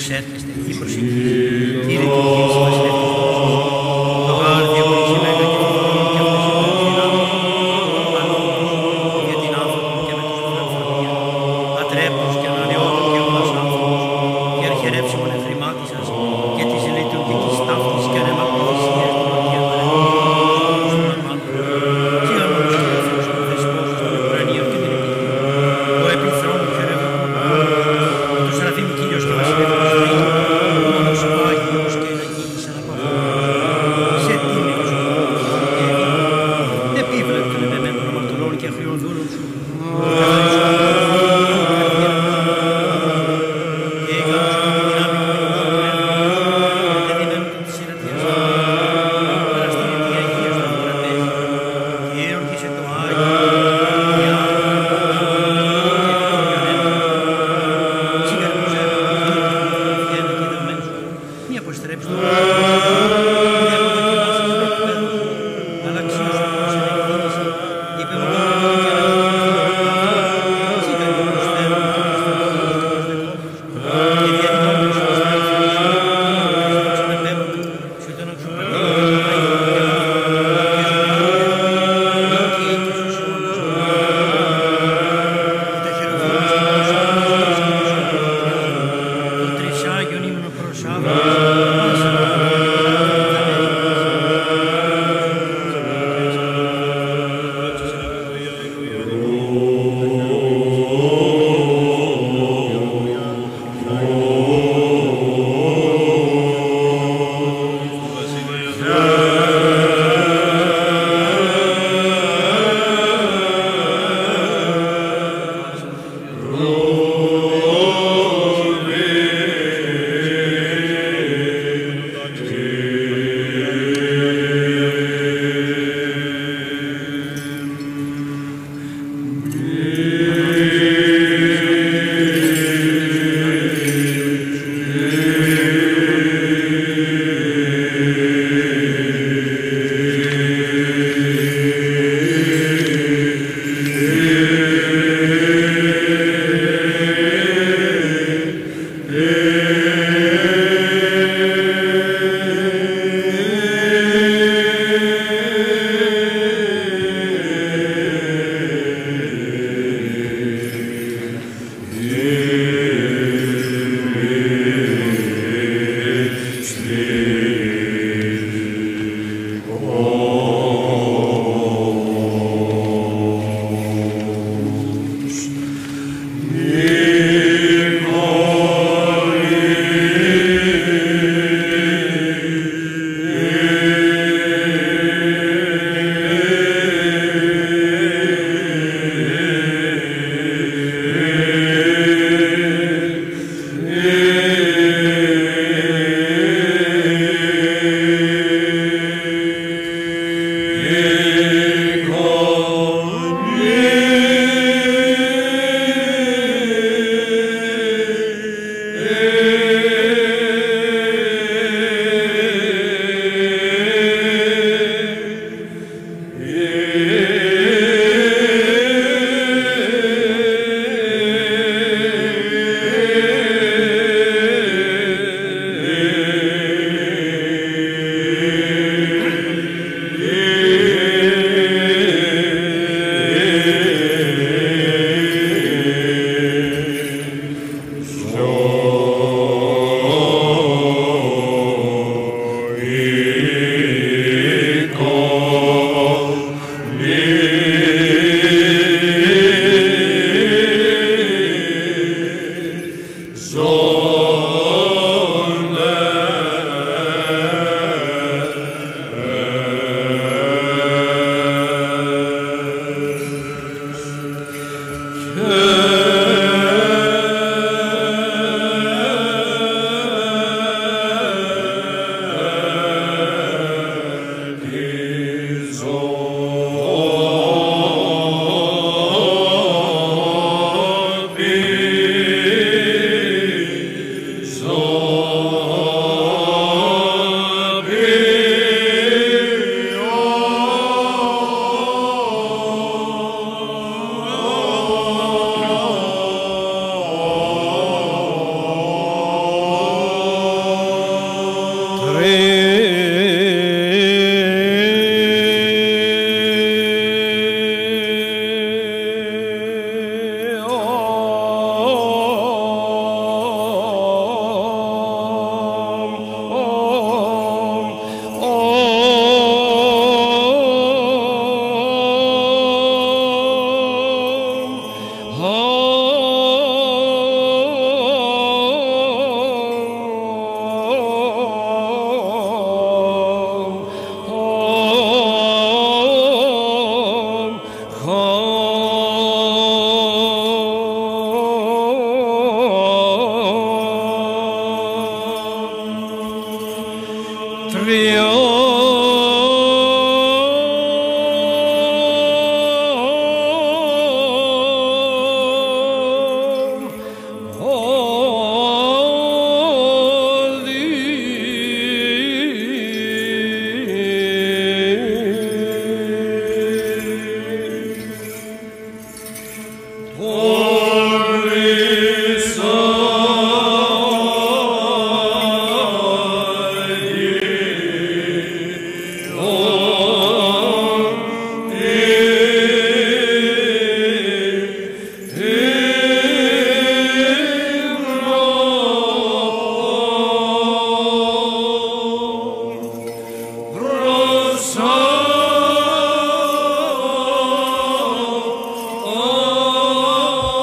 προσέρχεστε ή προσευχής. Κύριε του Κύριε βασιλεύτης, το γάρ διαγωνίζει μέγα και φοβόν και αυτοσύνων δυνάμων, ανώδους για την άνθρωπο και με τους φιλοφρονία, ατρέπτους και ανανεώτων και όδας άνθρωπος, και αρχαιρεύσιμον εχρημάτισας και της λειτουργικής ταύτης και ανεμακροδυσίας των αρχαίων παρεμβάσεων, και ανώδους και ελεύθερους των δεσπόζους των Ουρανίων και την Επίτροπη, ο επιθρόνου χερεύων, το Σεραφείμ Κύριος και βασιλεύτος Θεού, μόνος ο Άγιος και εναγγείλης αναπαυμένος, σε τίμιος και επίβλεπτον επεμένων αμαρτωλών και αγριών δούλων σου, και έκανος τον δυνάμει και δυνάμει της ιερατείας παραστήν τη Αγίας των Τραπέζων και έορκησε το Άγιο και μη αποστρέψει το αλλά αξίως που σε εκδίνηση είπε μου και Oh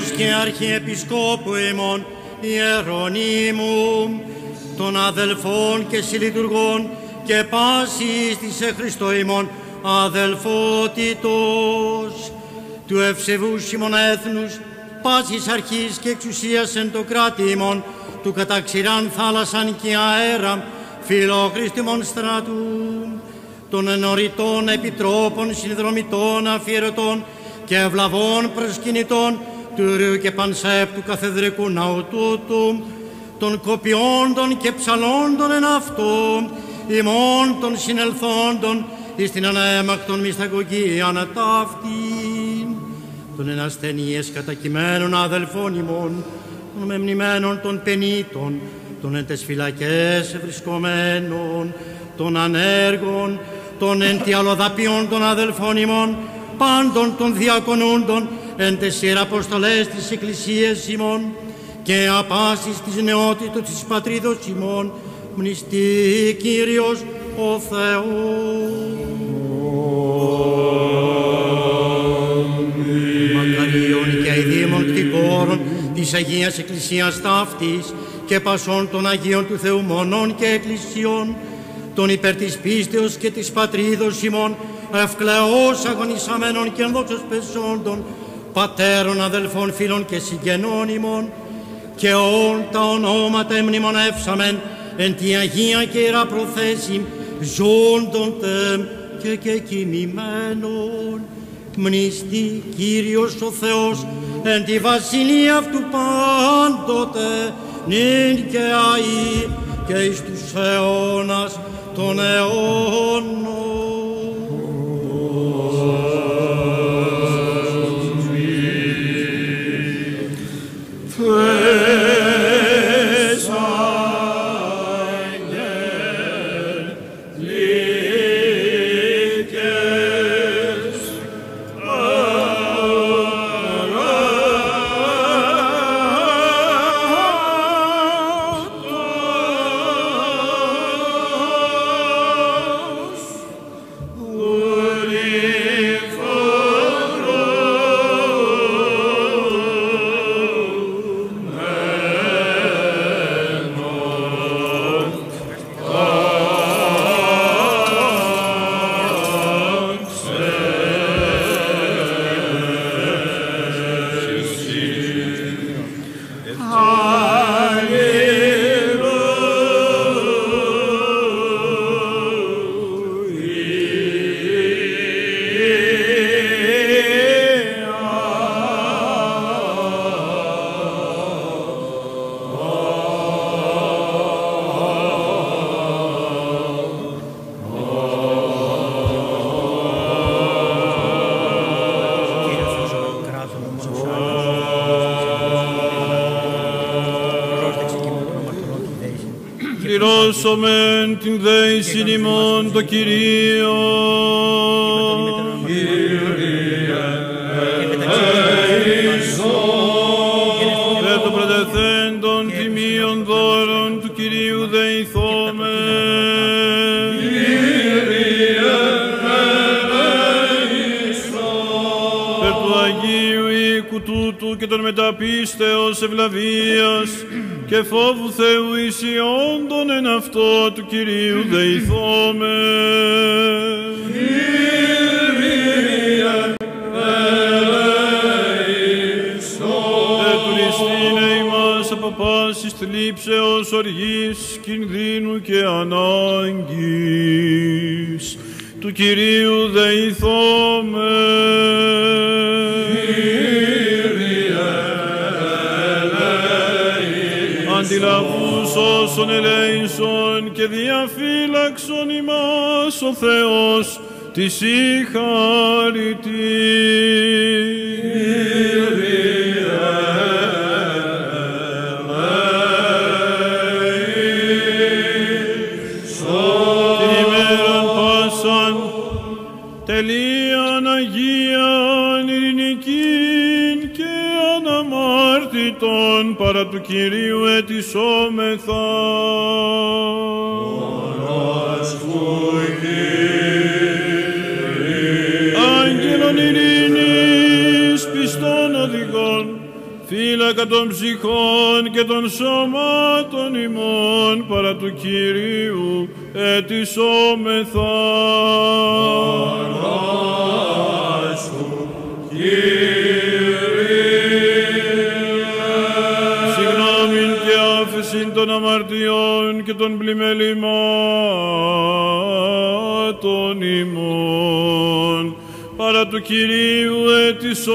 Πατρός και Αρχιεπισκόπου ημών Ιερονύμου, των αδελφών και συλλειτουργών και πάσης της Χριστό ημών αδελφότητος, του ευσεβούς ημών έθνους, πάσης αρχής και εξουσίας εν το κράτη ημών, του καταξηράν θάλασσαν και αέρα, φιλόχριστημον στρατού, των ενωρητών επιτρόπων, συνδρομητών, αφιερωτών και ευλαβών προσκυνητών, του Ρίου και Πανσέπτου καθεδρικού ναού τούτου, των κοπιόντων και ψαλόντων εν αυτό, ημών των συνελθόντων, εις την ανέμακτον μυσταγωγίαν ταύτην, των εν ασθενείες κατακειμένων αδελφών ημών, των μεμνημένων των πενήτων, των εν τες φυλακές βρισκομένων, των ανέργων, των εν τη αλλοδαπιών των αδελφών ημών, πάντων των διακονούντων, εν τες ιεραποστολές της Εκκλησίας ημών, και απάσης της νεότητος της πατρίδος ημών, μνηστή Κύριος ο Θεός. Μακαρίων και αηδήμων κτικόρων της Αγίας Εκκλησίας ταύτης και πασών των Αγίων του Θεού μονών και εκκλησιών, των υπέρ της πίστεως και της πατρίδος ημών, ευκλαιώς αγωνισαμένων και ενδόξως πεσόντων, πατέρων, αδελφών, φίλων και συγγενών ημών, και όλα τα ονόματα εμνημονεύσαμεν εν τη Αγία και Ιερά προθέση ζώντων τεμ και κοιμημένων. Μνηστή Κύριος ο Θεός εν τη βασιλεία αυτού πάντοτε νυν και αεί και εις τους αιώνας των αιώνων. Πληρώσομεν την δέησιν ημών το Κυρίο. Και το πρωτεθέντων τιμίων δώρων του Κυρίου δεηθόμεν. Περ του Αγίου οίκου τούτου και των μεταπίστεως ευλαβίας και φόβου Θεού ισιόντων εν αυτό του Κυρίου δεηθόμεν. Κύριε ελέησον. Ετουριστήνε ημάς από πάσης θλίψεως, οργής, κινδύνου και ανάγκης του Κυρίου δεηθόμεν. Αντιλαβούς όσων ελέησον και διαφύλαξον ημάς ο Θεός της η χάριτης. Την ημέραν πάσαν τελείαν Αγίαν ειρηνικήν και αναμάρτητον παρά του Κυρίου ετισόμεθα. Άγγελον ειρήνης, πιστών οδηγών, φύλακα των ψυχών και των σώματων ημών παρά του Κυρίου ετισόμεθα. Παράσου, Κύριε. Συγγνώμην και άφεσιν των αμαρτιών και των πλημελημάτων ημών παρά του Κυρίου ετισόμεθα.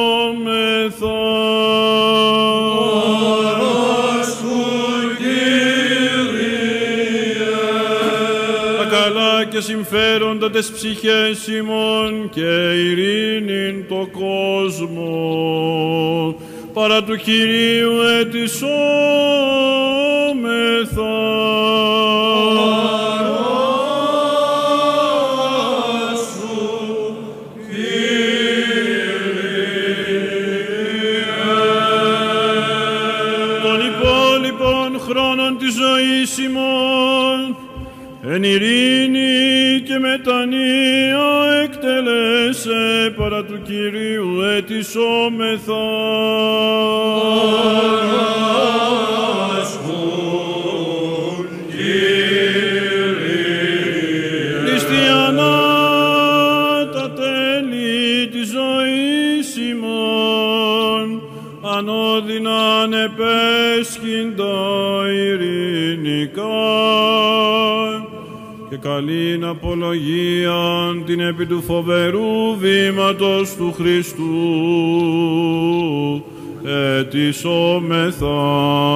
Παράσου, Κύριε. Τα καλά και συμφέροντα τες ψυχές ημών και ειρήνην το κόσμο παρά του Κυρίου ετισόμεθα. Της ζωής ημών εν ειρήνη και μετανία εκτελέσε παρά του Κυρίου ετισόμεθα. Παράσχουν, Κύριε. Χριστιανά τα τέλη της ζωής ημών ανώδυνα ανεπέσχυντα ειρηνικά και καλήν απολογίαν την επί του φοβερού βήματος του Χριστού ετισόμεθα.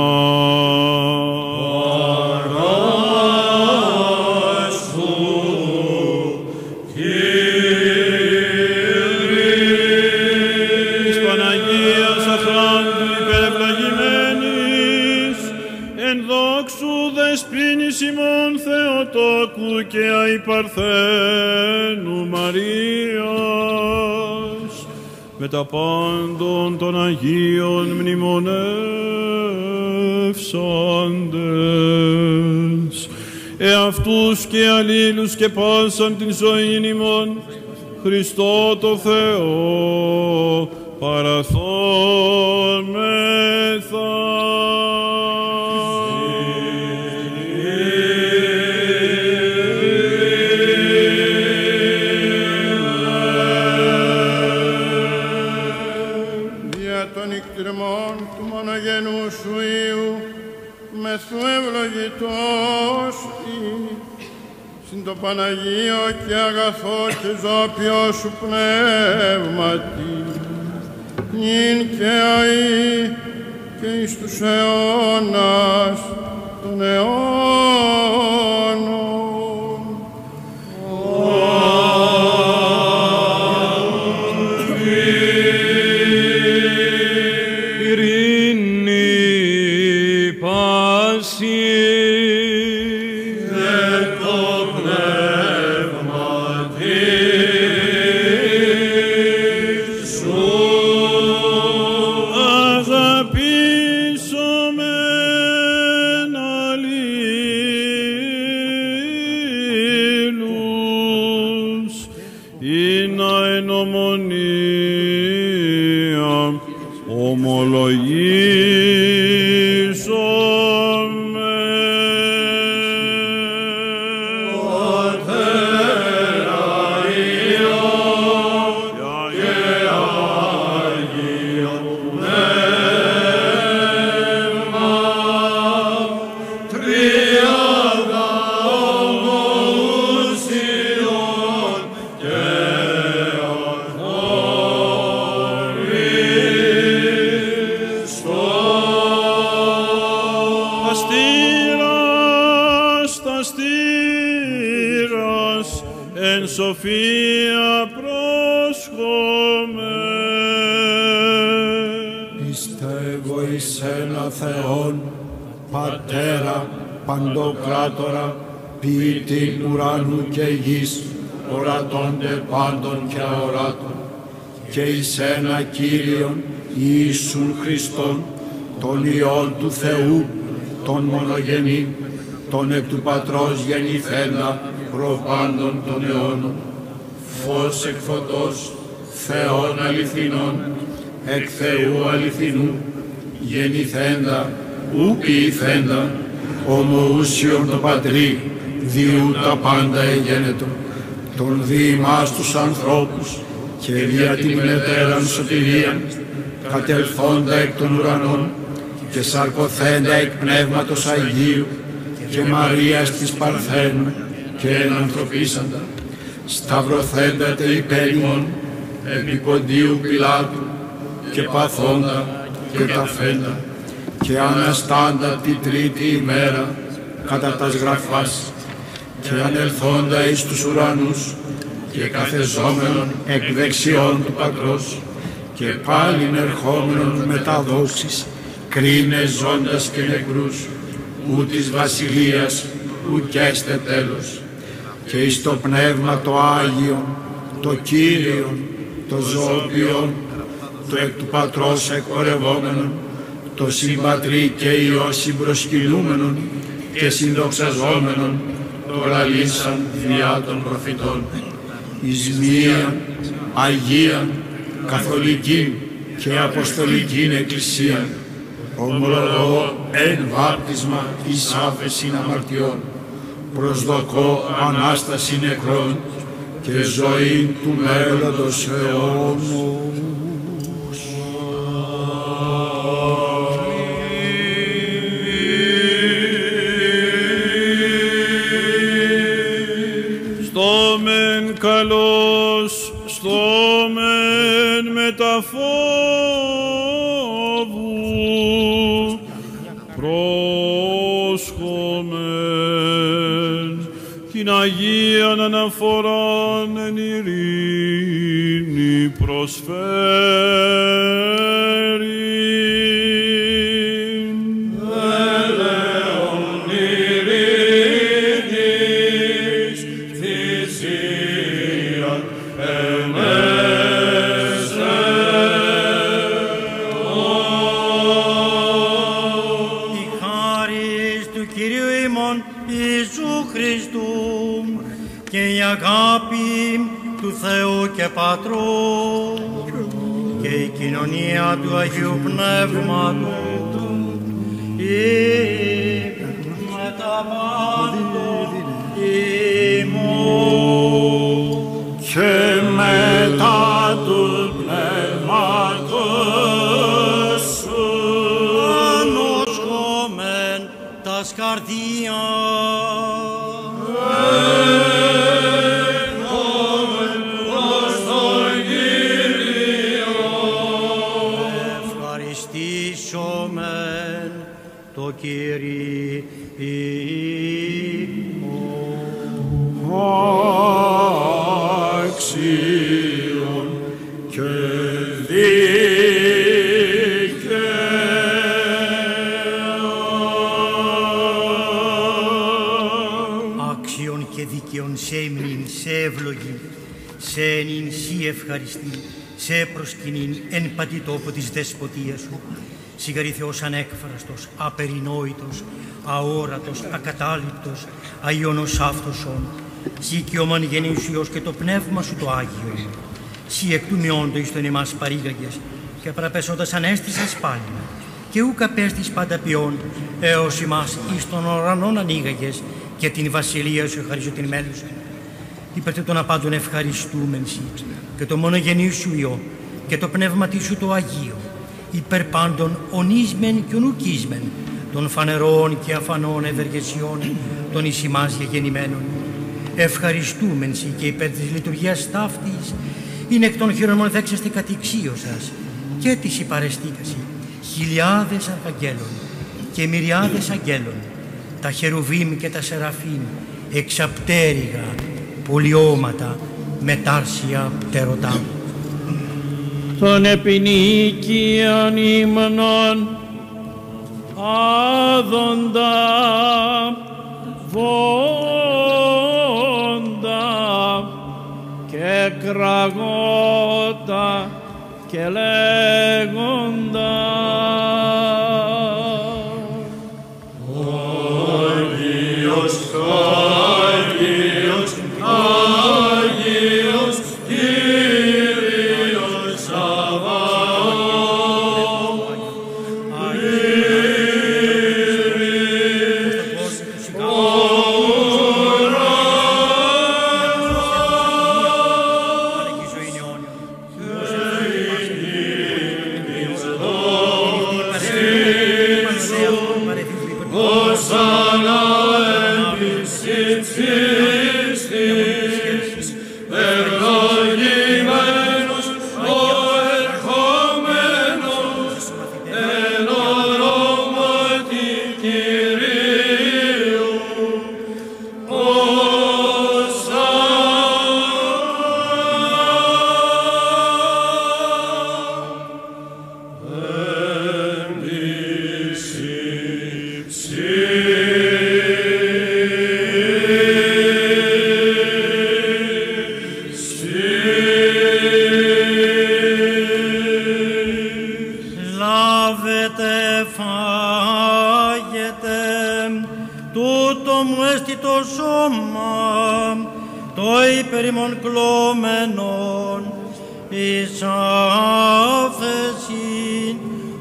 Ημών Θεοτόκου και αϊπαρθένου Μαρίας με τα πάντων των Αγίων μνημονεύσαντες εαυτούς και αλλήλους και πάσαν την ζωήν ημών Χριστό το Θεό παραθόμεθα. Του μονογενού σου Υιού μεθού ευλογητός συν το Παναγίο και αγαθό και ζώπιο σου πνεύματι νυν και αεί και εις τους αιώνας των αιώνων. Σοφία πρόσχομαι. Πιστεύω εις ένα Θεόν, Πατέρα, Παντοκράτορα, ποιητή ουρανού και γης, ορατώνται πάντων και αοράτων, και εις ένα Κύριον Ιησούν Χριστόν, τον Υιόν του Θεού, τον μονογενή, τον εκ του Πατρός γεννηθέντα, προπάντων των αιώνων, φως εκ φωτός, Θεών αληθινών, εκ Θεού αληθινού, γεννηθέντα, ου ποιηθέντα, ομοούσιον το Πατρί, διού τα πάντα εγένετο, τον διημάς τους ανθρώπους, και δια την μετέραν σωτηρίαν, κατελθόντα εκ των ουρανών, και σαρκωθέντα εκ Πνεύματος Αγίου, και Μαρίας της Παρθένου, και ενανθρωπίσαντα, σταυρωθέντα τε υπέρ ημών, επί Ποντίου Πιλάτου, και παθόντα και ταφέντα, και αναστάντα τη τρίτη ημέρα, κατά τας γραφάς, και ανελθόντα εις τους ουρανούς, και καθεζόμενον εκ δεξιών του Πατρός, και πάλιν ερχόμενον μετά δόξης, κρίνε ζώντας και νεκρούς, ου της βασιλείας ουκέστε τέλος. Και εις το Πνεύμα το Άγιον, το Κύριον, το Ζωοποιόν, το εκ του Πατρός εκπορευόμενον, το Συμπατρί και Υιό συμπροσκυνούμενον και συνδοξαζόμενον, το λαλήσαν διά των προφητών, εις μίαν, Αγίαν, Καθολική και Αποστολική Εκκλησία, ομολογώ εν βάπτισμα εις άφεσιν αμαρτιών, προσδοκώ Ανάσταση νεκρών και ζωή του μέλλοντος αιώνου. Στόμεν καλός, στόμεν μεταφόβου, πρόσχομεν την Αγίαν αναφοράν εν ειρήνη προσφέρει. Αγάπη του Θεού και Πατρού και η κοινωνία του Αγίου Πνεύματος με τα πάντων ημών και μετά του Πνεύματος σου ανοσχόμεν τας καρδίας. Το Κύριε αξίων και δίκαιων. Άξιον και δίκαιον σέμνην, σε ευλογή, σε ενήν σύ ευχαριστή, σε προσκυνήν εν πατή τόπο της δεσποτείας σου. Σιγαρή Θεός ανέκφραστος, απερινόητος, αόρατος, ακατάληπτος, αϊόνος αυτοσόν. Σύ οικειόμαν γεννήν σου Υιός και το πνεύμα σου το Άγιο. Σύ εκ του μειόντο εις τον ημάς παρήγαγες και παραπέσοντας ανέστησας πάλιν. Και ούκ απέστης πάντα ποιόν, έως ημάς εις των ουρανών ανοίγαγες και την βασιλεία σου ευχαριστώ την μέλουσαν. Υπέρ των απάντων ευχαριστούμεν σύ και το μονογενή σου Υιό και το πνεύμα σου το Αγίο. Υπέρ πάντων ονίσμεν και ονουκίσμεν των φανερών και αφανών ευεργεσιών των εις ημάς γεννημένων. Ευχαριστούμεν σοι και υπέρ της λειτουργίας ταύτης είναι εκ των χειρομών δέξαστε κατηξίωσας και της υπαρεστήκαση χιλιάδες αρχαγγέλων και μυριάδες αγγέλων, τα χερουβίμ και τα σεραφείμ, εξαπτέρυγα, πολιώματα, μετάρσια πτερωτά. Των επινίκιαν ύμνων άδοντα, βόντα και κραγότα και λέγοντα. Άγιος, Άγιος, Άγιος, Κύριος Σαββαώτος. Οσανά επί ψηφίστης, ευλογημένος ο ερχόμενος, εν ονόματι Κυρίου. Λάβετε, φάγετε, τούτο μου έστι το σώμα, το υπερημών κλωμένων, εις άφεσιν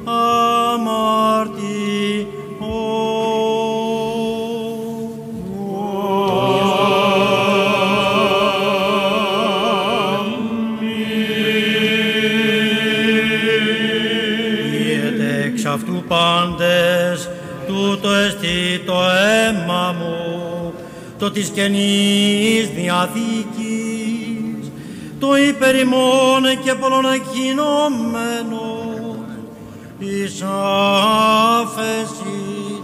αυτού πάντες, τούτο εστί το αίμα μου, το της Καινής Διαθήκης, το υπερημών και πολλών εκκοινωμένων, εις άφεσιν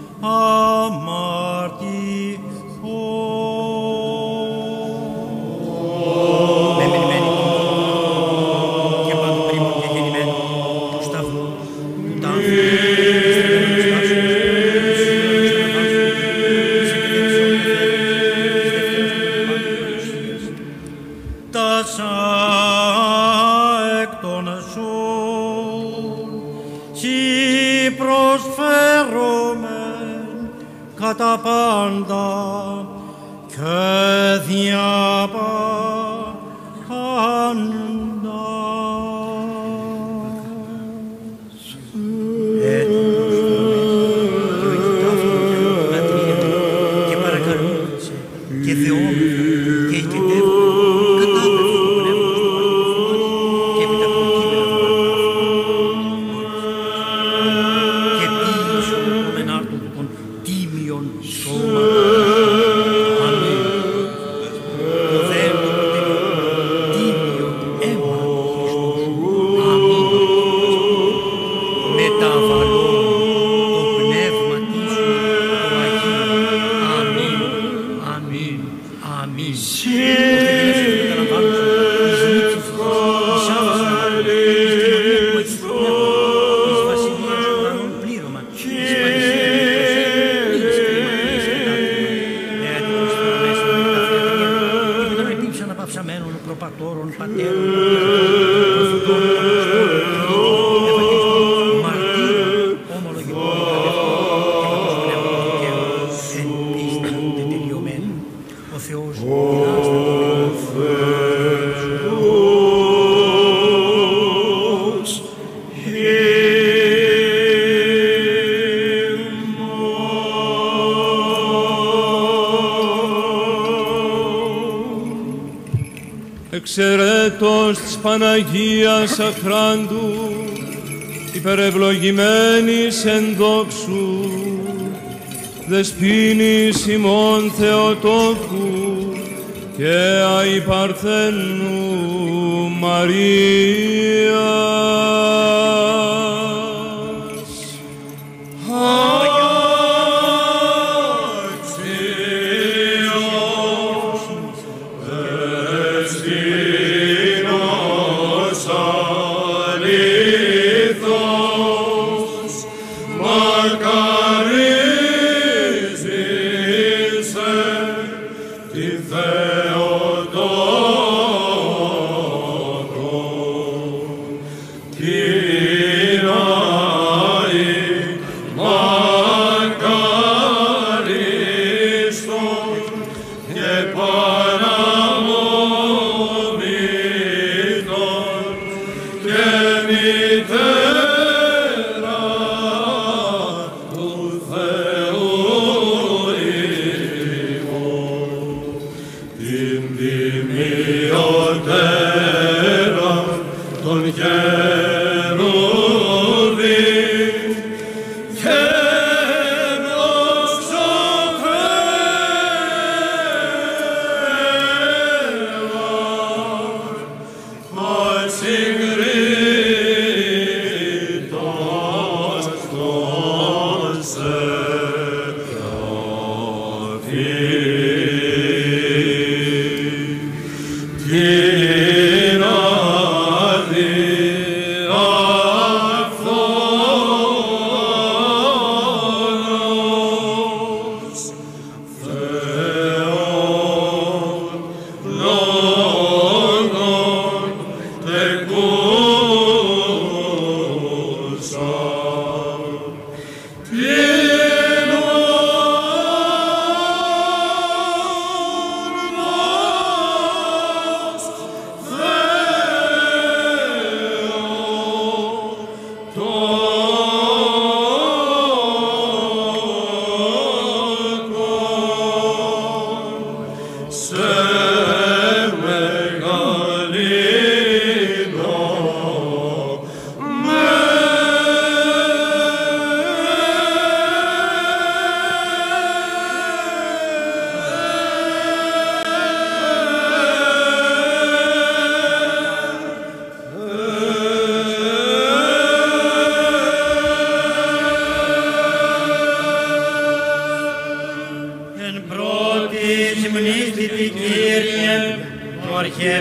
κατά πάντα και δια και παρακαλούσε και θεόμεθα και οικετεύουμε κατάπευση του πνεύματος και επιταποκείμενα και πίσω το μενάρτο του των τίμιων σώματων. Αμήν. Το δέρμα του τίμιο αίμα του Χριστούς. Αμήν. Μεταβαλώ το πνεύμα της σου το Αγίου. Αμήν. Αμήν. Αμήν. Ώστε και να καταλαμβάνουν τις νύψεις της άβασης της κοινωνίας του Αγίου της βασιλείας των ουρανών πλήρωμα της αναπαυσαμένων προπατώρων, πατέρων, προφητών, Ευαγγελιστών, μαρτύρων, ομολογητών, κατευθυντών και παντός πνεύματος δικαίου, εν πίστη τετελειωμένου, ο Θεός διδάστε εξαιρέτως της Παναγίας Αχράντου, υπερευλογημένης εν δόξου, δεσποίνης ημών Θεοτόκου και αϊπαρθένου Μαρίας. Χέρι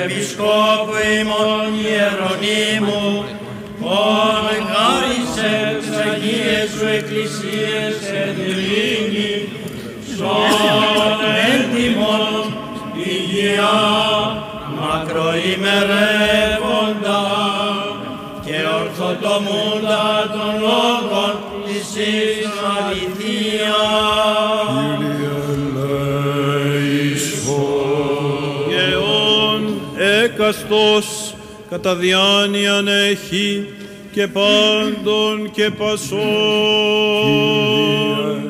Επισκόπου ημών Ιερονύμου, ον χάρισε τις Αγίες σου Εκκλησίες εν ειρήνη, σον έντιμον υγεία μακροημερεύοντα και ορθοτομούντα των λόγων της εις αληθείας. Και ον έκαστος κατά διάνοιαν έχει και πάντων και πασών.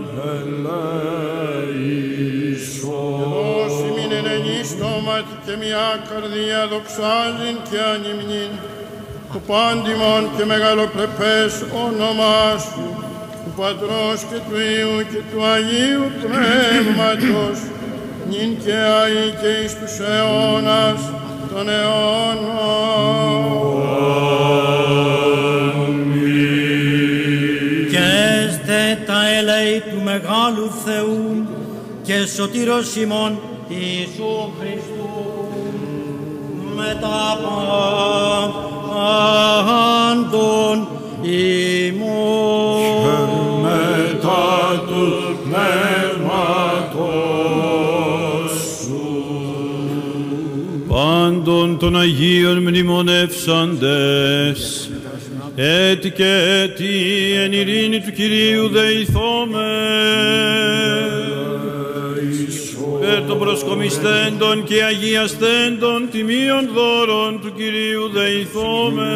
Δώσει μην ενενή στόματι και μια καρδία δοξάζειν και ανυμνήν του πάντιμον και μεγαλοπρεπές όνομά σου, του Πατρός και του Υιού και του Αγίου Πνεύματος, νυν και αεί και εις τους αιώνας των αιώνων. Και έστε τα έλεη του Μεγάλου Θεού και σωτήρος ημών Ιησού Χριστού μετά πάντων ημών. Μετά του πνεύματος σου. Πάντων των Αγίων μνημονεύσαντες, έτη και έτη εν ειρήνη του Κυρίου δεηθώμε. Περ των προσκομιστέντων και αγιαστέντων τιμίων δώρων του Κυρίου δεηθώμε.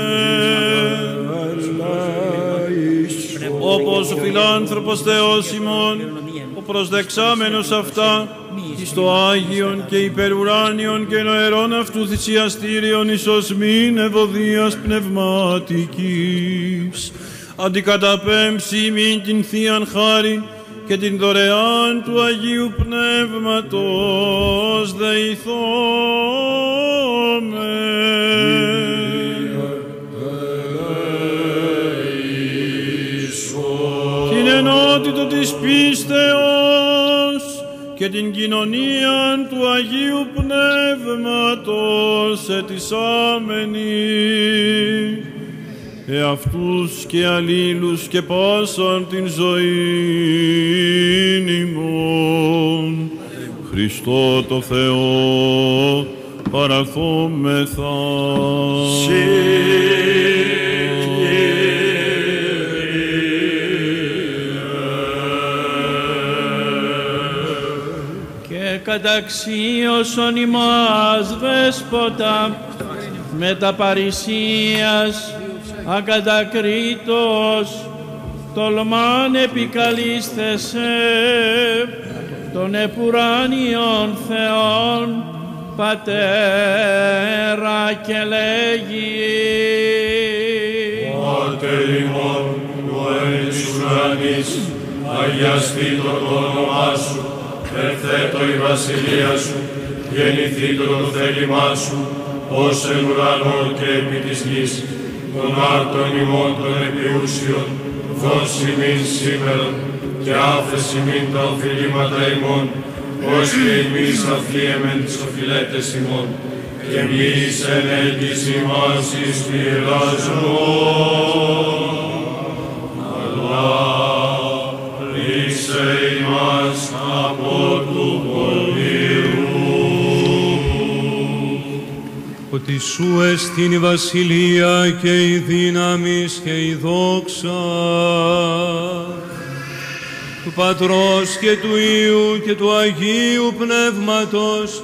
Όπως ο φιλάνθρωπος Θεός ημών, ο προσδεξάμενος αυτά, εις το Άγιον και υπερουράνιον και νοερών αυτού θυσιαστήριον εις οσμήν ευωδίας πνευματικής, αντικαταπέμψει μην την Θείαν χάριν και την δωρεάν του Αγίου Πνεύματος δεηθώμε. Την ενότητα της πίστεως και την κοινωνία του Αγίου Πνεύματος ετισάμενη, εαυτούς και αλλήλους και πάσαν την ζωήν ημών. Χριστό το Θεό παραθόμεθα. Και καταξίωσον ημάς Δέσποτα με τα παρησίας ακατακρίτως τολμάν επικαλίστεσαι των επουράνιων Θεών Πατέρα και λέγει Πάτερ ημών που εν εις ουρανείς, αγιαστήτω το όνομά σου, ερθέτω η βασιλεία σου, γεννηθήτω το θέλημά σου, ως εν ουρανό και επί της γης, των άρτων ημών των επιούσιων, δώσει ημίν σήμερον, και άφεση ημίν τα οφειλήματα ημών, ως και εμείς αφιέμεν τις οφειλέτες ημών, και εμείς εν έγκυς ημάς εις πειρασμόν, αλλά ρίξε ημάς από του πονηρού. Ότι σου εστίν η βασιλεία και η δύναμις και η δόξα του Πατρός και του Υιού και του Αγίου Πνεύματος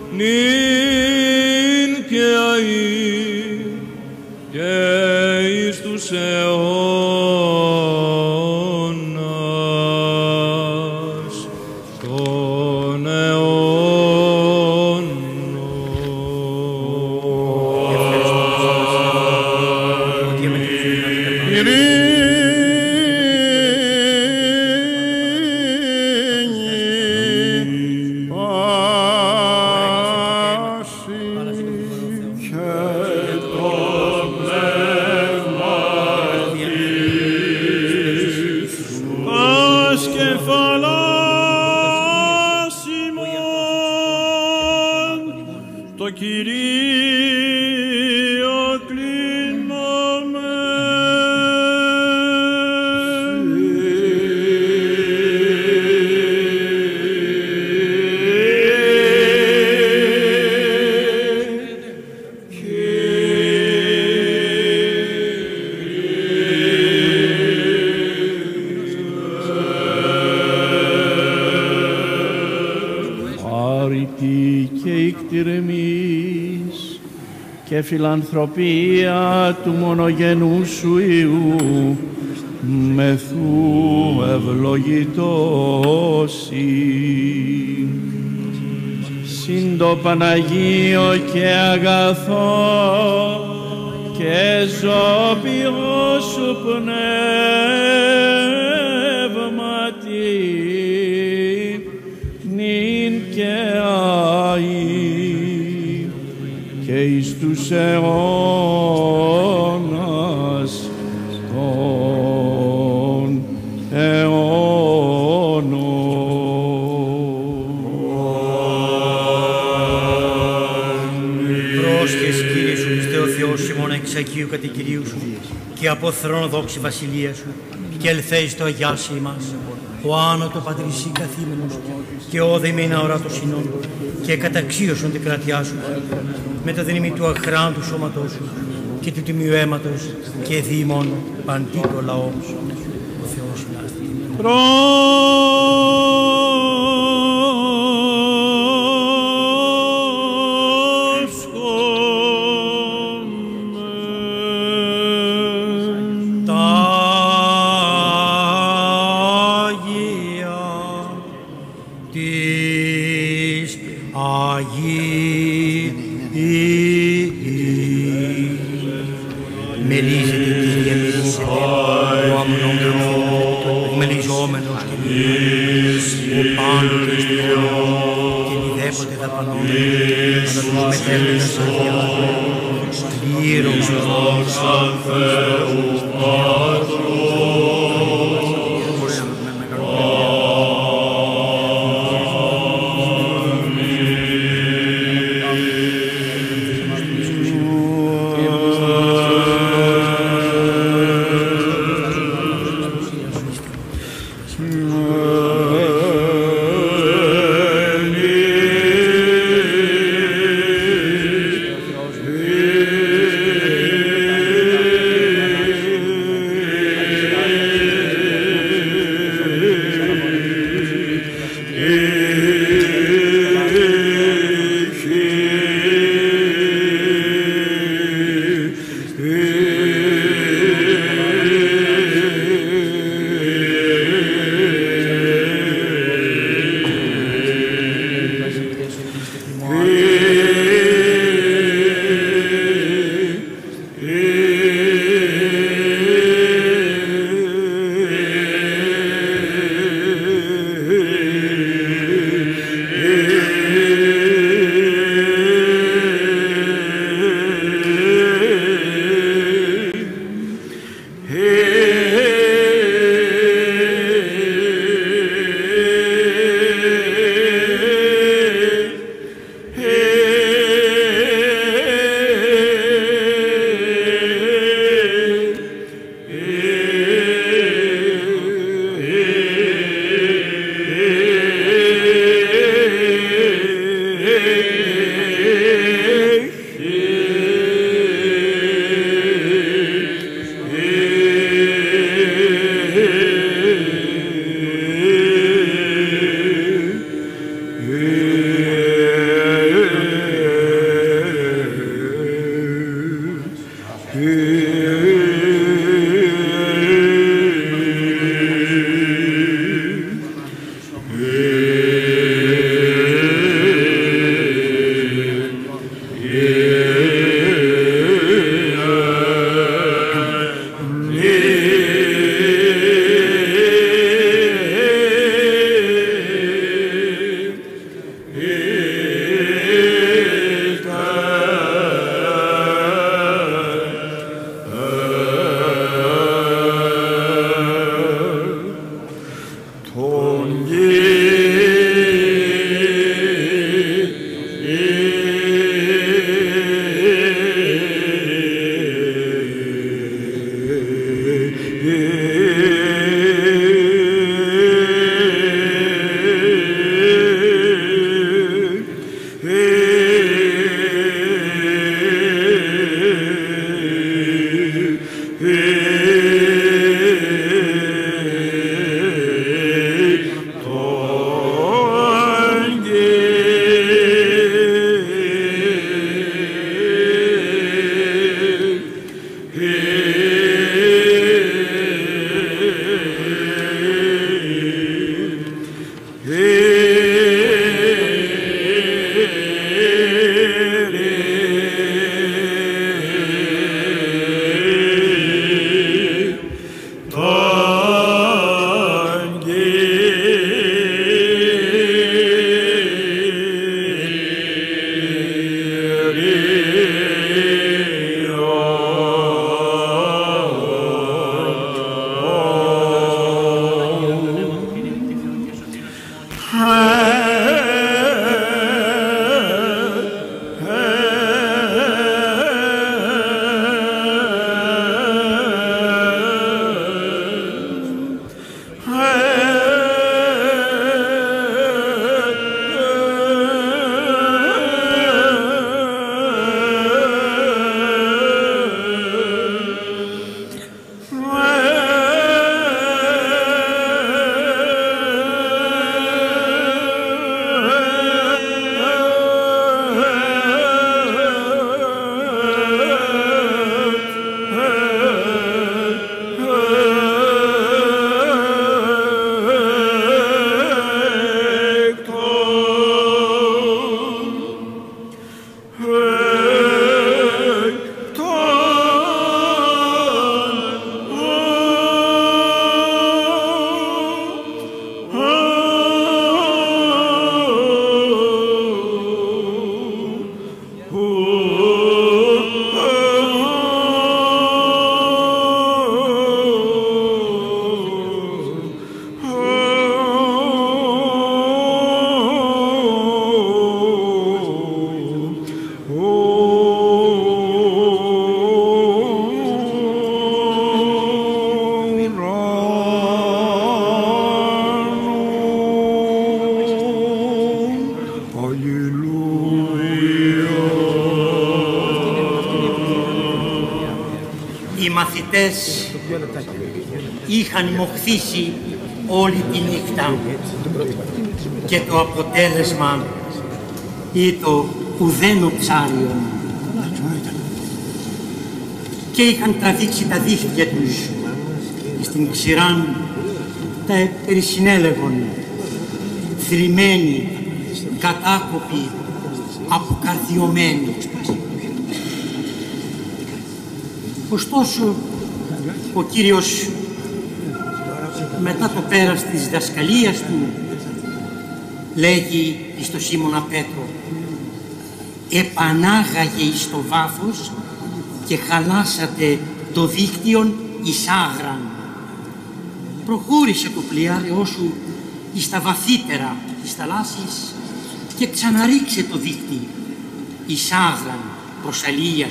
νυν και αεί και εις τους αιώνας των αιώνων. το Κυρίο δίκτυρ εμείς και φιλανθρωπία του μονογενού σου Υιού μεθού ευλογητώσει. Συν το Παναγίο και αγαθό και ζώπιο σου πνεύματι νυν και αεί και εις τους αιώνας των αιώνων. Πρόσχες, Κύριε σου, Χριστέ ο Θεός ημών εξ Αγίου κατοικηρίου σου και από θρόνο δόξη βασιλεία σου και ελθέεις το αγιάσει ημάς, ο άνω το πατρισί καθήμενος και όδε ημίνα ορά το συνόν και καταξίωσον την κρατιά σου με το δύναμη του αχράντου σώματός σου και του τιμίου αίματος και δήμον παντί το λαό σου. Ο Θεός συνάστη. μαθητές είχαν μοχθήσει όλη τη νύχτα και το αποτέλεσμα ήταν ουδένο ψάριον και είχαν τραβήξει τα δίχτυα τους στην ξηράν τα περισυνέλεγον, θρυμμένοι, κατάκοποι, αποκαρδιωμένοι. Ωστόσο, ο Κύριος μετά το πέρας της διδασκαλίας του λέγει εις το Σίμωνα Πέτρο, επανάγαγε εις το βάθος και χαλάσατε το δίκτυον εις άγραν. Προχώρησε το πλοιάριό σου εις τα βαθύτερα της θαλάσσης και ξαναρίξε το δίκτυ εις άγραν προς αλία.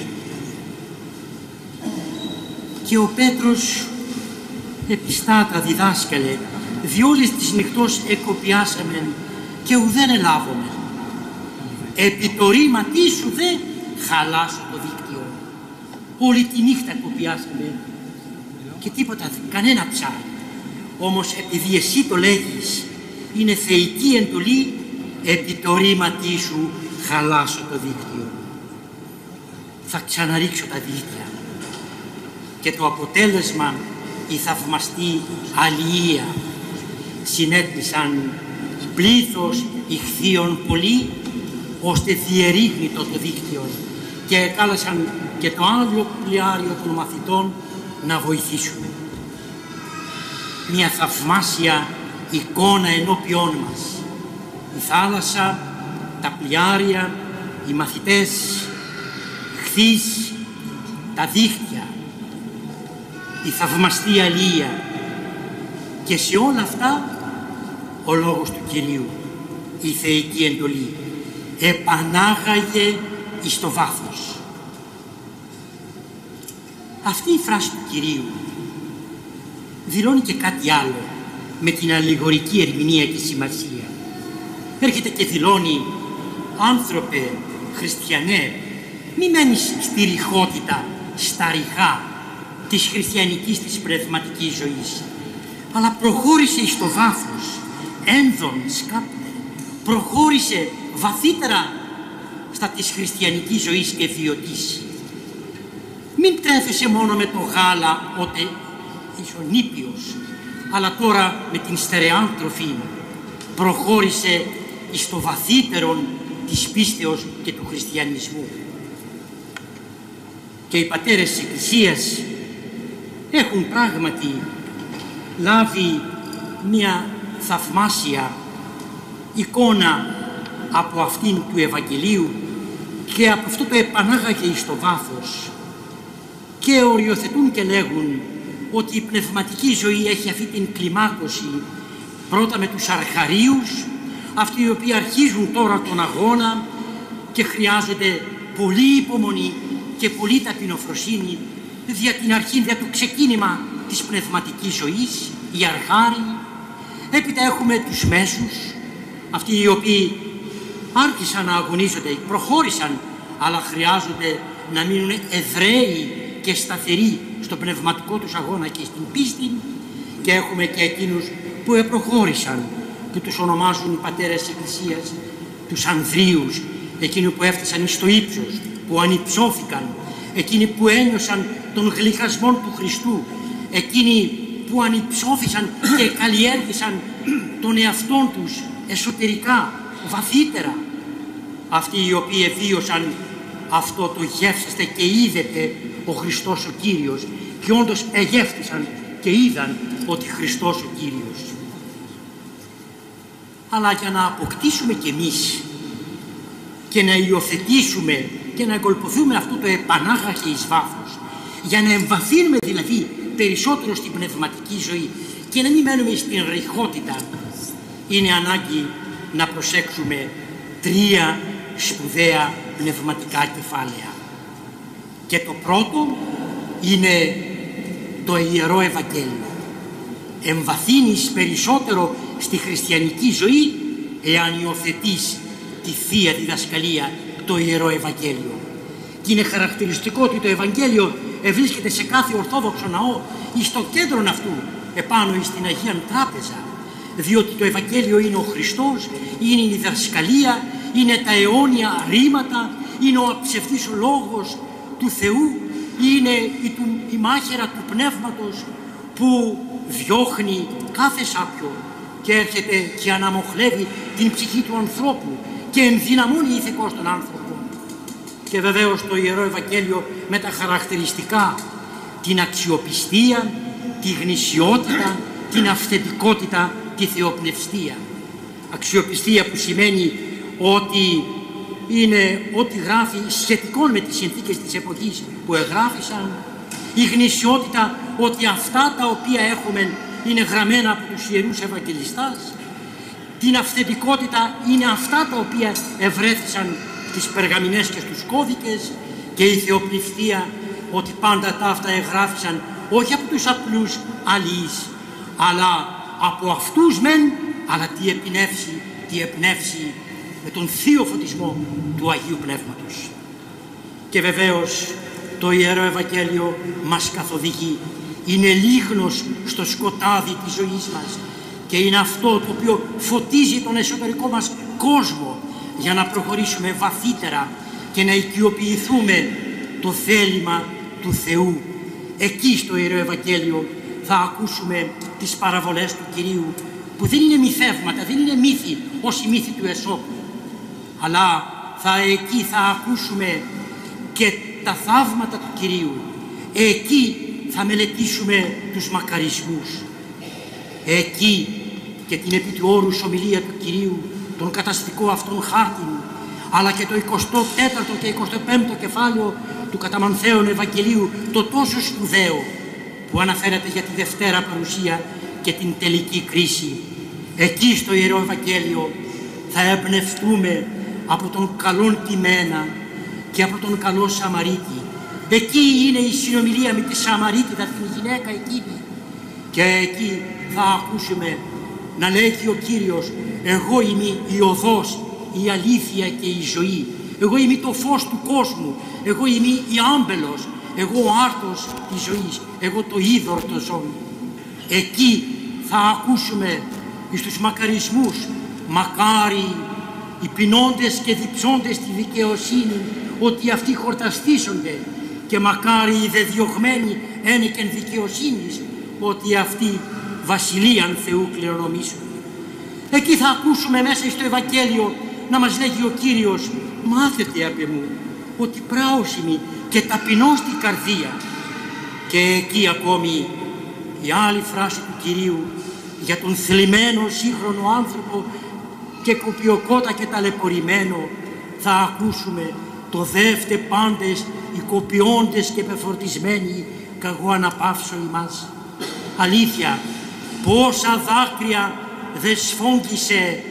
Και ο Πέτρος επιστάτα διδάσκαλε, διόλης της νυχτός εκοπιάσαμε και ουδέν ελάβουμε. Επί το ρήμα τι σου δε χαλάσω το δίκτυο. Όλη τη νύχτα εκοπιάσαμε και τίποτα, κανένα ψάρι. Όμως επειδή εσύ το λέγεις, είναι θεϊκή εντολή, επί το ρήμα τι σου χαλάσω το δίκτυο. Θα ξαναρίξω τα δίκτυα. Και το αποτέλεσμα, η θαυμαστή αλληλεία. Συνέτλησαν πλήθος ηχθείων πολύ, ώστε διερρήγνητο το δίκτυο και κάλεσαν και το άλλο πλοιάριο των μαθητών να βοηθήσουν. Μια θαυμάσια εικόνα ενώπιόν μας. Η θάλασσα, τα πλοιάρια, οι μαθητές, ηχθείς, τα δίχτυα, η θαυμαστή αλληλεία και σε όλα αυτά ο λόγος του Κυρίου, η θεϊκή εντολή, επανάγαγε εις το βάθος. Αυτή η φράση του Κυρίου δηλώνει και κάτι άλλο με την αλληγορική ερμηνεία και σημασία. Έρχεται και δηλώνει, άνθρωπε, χριστιανέ, μη μένεις στη ρηχότητα, στα ρηχά της χριστιανικής της πνευματικής ζωής, αλλά προχώρησε εις το βάθος, ένδον σκάπτε, προχώρησε βαθύτερα στα της χριστιανικής ζωής και βιωτής. Μην τρέφεσαι μόνο με το γάλα ότε είσαι ο νήπιος, αλλά τώρα με την στερεάν τροφή προχώρησε εις το βαθύτερον της πίστεως και του χριστιανισμού. Και οι πατέρες της Εκκλησίας έχουν πράγματι λάβει μια θαυμάσια εικόνα από αυτήν του Ευαγγελίου και από αυτό το επανάγαγε εις το βάθος και οριοθετούν και λέγουν ότι η πνευματική ζωή έχει αυτή την κλιμάκωση πρώτα με τους αρχαρίους, αυτοί οι οποίοι αρχίζουν τώρα τον αγώνα και χρειάζονται πολύ υπομονή και πολύ ταπεινοφροσύνη δια την αρχή, δια το ξεκίνημα της πνευματικής ζωής, οι αρχάριοι. Έπειτα έχουμε τους μέσους, αυτοί οι οποίοι άρχισαν να αγωνίζονται, προχώρησαν, αλλά χρειάζονται να μείνουν εδραίοι και σταθεροί στο πνευματικό τους αγώνα και στην πίστη. Και έχουμε και εκείνους που επροχώρησαν, που τους ονομάζουν οι πατέρες της Εκκλησίας, τους Ανδρίους, εκείνοι που έφτασαν στο ύψος, που ανυψώθηκαν, εκείνοι που ένιωσαν τον γλυκασμό του Χριστού, εκείνοι που ανυψώθησαν και καλλιέργησαν τον εαυτόν τους εσωτερικά, βαθύτερα, αυτοί οι οποίοι βίωσαν αυτό το γεύσαστε και είδετε ο Χριστός ο Κύριος και όντως εγεύτησαν και είδαν ότι Χριστός ο Κύριος. Αλλά για να αποκτήσουμε κι εμείς και να υιοθετήσουμε και να εγκολποθούμε αυτό το επανάγαγε εις βάθος, για να εμβαθύνουμε δηλαδή περισσότερο στην πνευματική ζωή και να μην μένουμε στην ρηχότητα, είναι ανάγκη να προσέξουμε τρία σπουδαία πνευματικά κεφάλαια. Και το πρώτο είναι το Ιερό Ευαγγέλιο. Εμβαθύνεις περισσότερο στη χριστιανική ζωή εάν υιοθετείς τη Θεία Διδασκαλία, το Ιερό Ευαγγέλιο. Και είναι χαρακτηριστικό ότι το Ευαγγέλιο ευρίσκεται σε κάθε Ορθόδοξο ναό ή στο κέντρο αυτού, επάνω εις την Αγία Τράπεζα. Διότι το Ευαγγέλιο είναι ο Χριστός, είναι η διδασκαλία, είναι τα αιώνια ρήματα, είναι ο ψευτής ο λόγος του Θεού, είναι η μάχαιρα του Πνεύματος που διώχνει κάθε σάπιο και έρχεται και αναμοχλεύει την ψυχή του ανθρώπου και ενδυναμώνει ηθικώς τον άνθρωπο. Και βεβαίως το Ιερό Ευαγγέλιο με τα χαρακτηριστικά, την αξιοπιστία, τη γνησιότητα, την αυθεντικότητα, τη θεοπνευστία. Αξιοπιστία που σημαίνει ότι είναι ό,τι γράφει σχετικών με τις συνθήκες της εποχής που εγγράφησαν. Η γνησιότητα ότι αυτά τα οποία έχουμε είναι γραμμένα από τους Ιερούς Ευαγγελιστάς. Την αυθεντικότητα είναι αυτά τα οποία ευρέθησαν στις περγαμηνές και στους κώδικες. Και η θεοπνευστία ότι πάντα τα αυτά εγγράφησαν όχι από τους απλούς αλλοίς, αλλά από αυτούς μεν, αλλά τι εμπνεύσει με τον θείο φωτισμό του Αγίου Πνεύματος. Και βεβαίως το Ιερό Ευαγγέλιο μας καθοδηγεί, είναι λίγνος στο σκοτάδι της ζωής μας και είναι αυτό το οποίο φωτίζει τον εσωτερικό μας κόσμο για να προχωρήσουμε βαθύτερα και να οικειοποιηθούμε το θέλημα του Θεού. Εκεί στο Ιερό Ευαγγέλιο θα ακούσουμε τις παραβολές του Κυρίου, που δεν είναι μυθεύματα, δεν είναι μύθοι ως η μύθη του Αισόπου, αλλά εκεί θα ακούσουμε και τα θαύματα του Κυρίου. Εκεί θα μελετήσουμε τους μακαρισμούς. Εκεί και την επί του όρους ομιλία του Κυρίου, τον καταστικό αυτόν χάρτη, αλλά και το 24ο και 25ο κεφάλαιο του κατά Μανθαίον Ευαγγελίου, το τόσο σπουδαίο που αναφέρεται για τη Δευτέρα Παρουσία και την τελική κρίση. Εκεί στο Ιερό Ευαγγέλιο θα εμπνευστούμε από τον καλόν Τιμένα και από τον καλό Σαμαρίτη. Εκεί είναι η συνομιλία με τη Σαμαρίτιδα, την γυναίκα εκείνη. Και εκεί θα ακούσουμε να λέγει ο Κύριος, εγώ είμαι η οδός, η αλήθεια και η ζωή. Εγώ είμαι το φως του κόσμου. Εγώ είμαι η άμπελος. Εγώ ο άρτος της ζωής. Εγώ το είδωρ το ζώο. Εκεί θα ακούσουμε εις τους μακαρισμούς, μακάρι οι πεινώντες και διψώντες τη δικαιοσύνη, ότι αυτοί χορταστήσονται, και μακάρι οι δεδιωγμένοι ένικεν δικαιοσύνης, ότι αυτοί βασιλείαν Θεού κληρονομήσουν. Εκεί θα ακούσουμε μέσα στο Ευαγγέλιο να μας λέγει ο Κύριος, μάθετε απ' εμού ότι πράος είμαι και ταπεινός την καρδία. Και εκεί ακόμη η άλλη φράση του Κυρίου για τον θλιμμένο σύγχρονο άνθρωπο και κοπιοκότα και ταλαιπωρημένο, θα ακούσουμε το δεύτε πάντες οι κοπιώντες και πεφορτισμένοι καγώ αναπαύσω ημάς. Αλήθεια, πόσα δάκρυα δεν σφόγγισε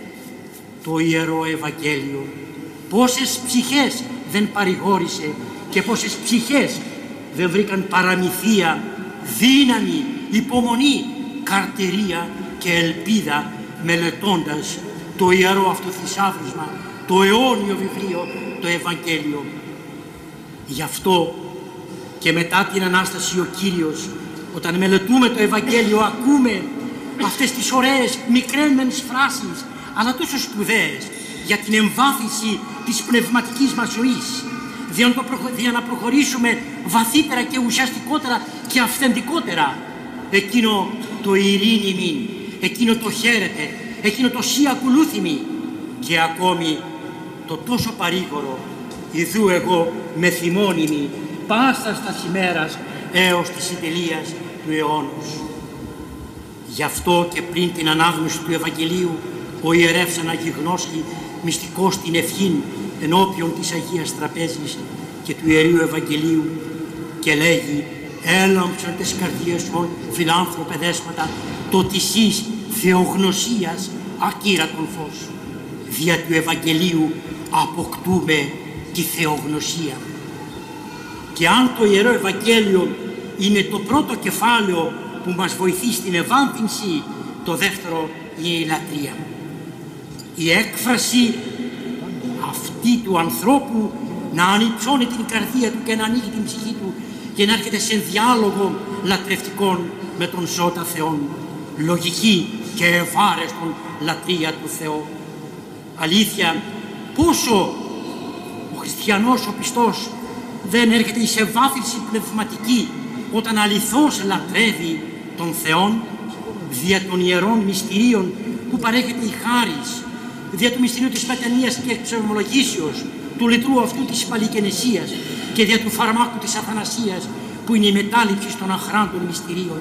το Ιερό Ευαγγέλιο, πόσες ψυχές δεν παρηγόρησε και πόσες ψυχές δεν βρήκαν παραμυθία, δύναμη, υπομονή, καρτηρία και ελπίδα μελετώντας το ιερό αυτό θησαύρισμα, το αιώνιο βιβλίο, το Ευαγγέλιο. Γι' αυτό και μετά την Ανάσταση ο Κύριος, όταν μελετούμε το Ευαγγέλιο, ακούμε αυτές τις ωραίες μικρές φράσεις, αλλά τόσο σπουδαίες για την εμβάθυνση της πνευματικής μας ζωής, για να προχωρήσουμε βαθύτερα και ουσιαστικότερα και αυθεντικότερα. Εκείνο το ειρήνη μην, εκείνο το χαίρετε, εκείνο το σύ ακολούθημι, και ακόμη το τόσο παρήγορο, ιδού εγώ με θυμώνυμι πάσας τας ημέρας έως της συντελείας του αιώνος. Γι' αυτό και πριν την ανάγνωση του Ευαγγελίου, ο ιερεύς αναγιγνώσχει μυστικός την ευχήν ενώπιον της Αγίας Τραπέζης και του Ιερίου Ευαγγελίου και λέγει, έλαμψαν τις καρδίες μου, φιλάνθρωπε δέσποτα, το της εις θεογνωσίας ακύρατον φως. Δια του Ευαγγελίου αποκτούμε τη θεογνωσία. Και αν το Ιερό Ευαγγέλιο είναι το πρώτο κεφάλαιο που μας βοηθεί στην ευάνθυνση, το δεύτερο είναι η λατρεία. Η έκφραση αυτή του ανθρώπου να ανυψώνει την καρδία του και να ανοίγει την ψυχή του και να έρχεται σε διάλογο λατρευτικών με τον ζώτα Θεόν, λογική και ευάρεστον λατρεία του Θεού. Αλήθεια, πόσο ο χριστιανός, ο πιστός, δεν έρχεται σε βάθυνση πνευματική όταν αληθώς λατρεύει τον Θεόν δια των ιερών μυστηρίων που παρέχεται η χάρις, δια του μυστηρίου της μετανοίας και εξομολογήσεως, του λυτρού αυτού της παλικενεσίας και δια του φαρμάκου της αθανασίας που είναι η μετάληψη των αχράντων μυστηρίων.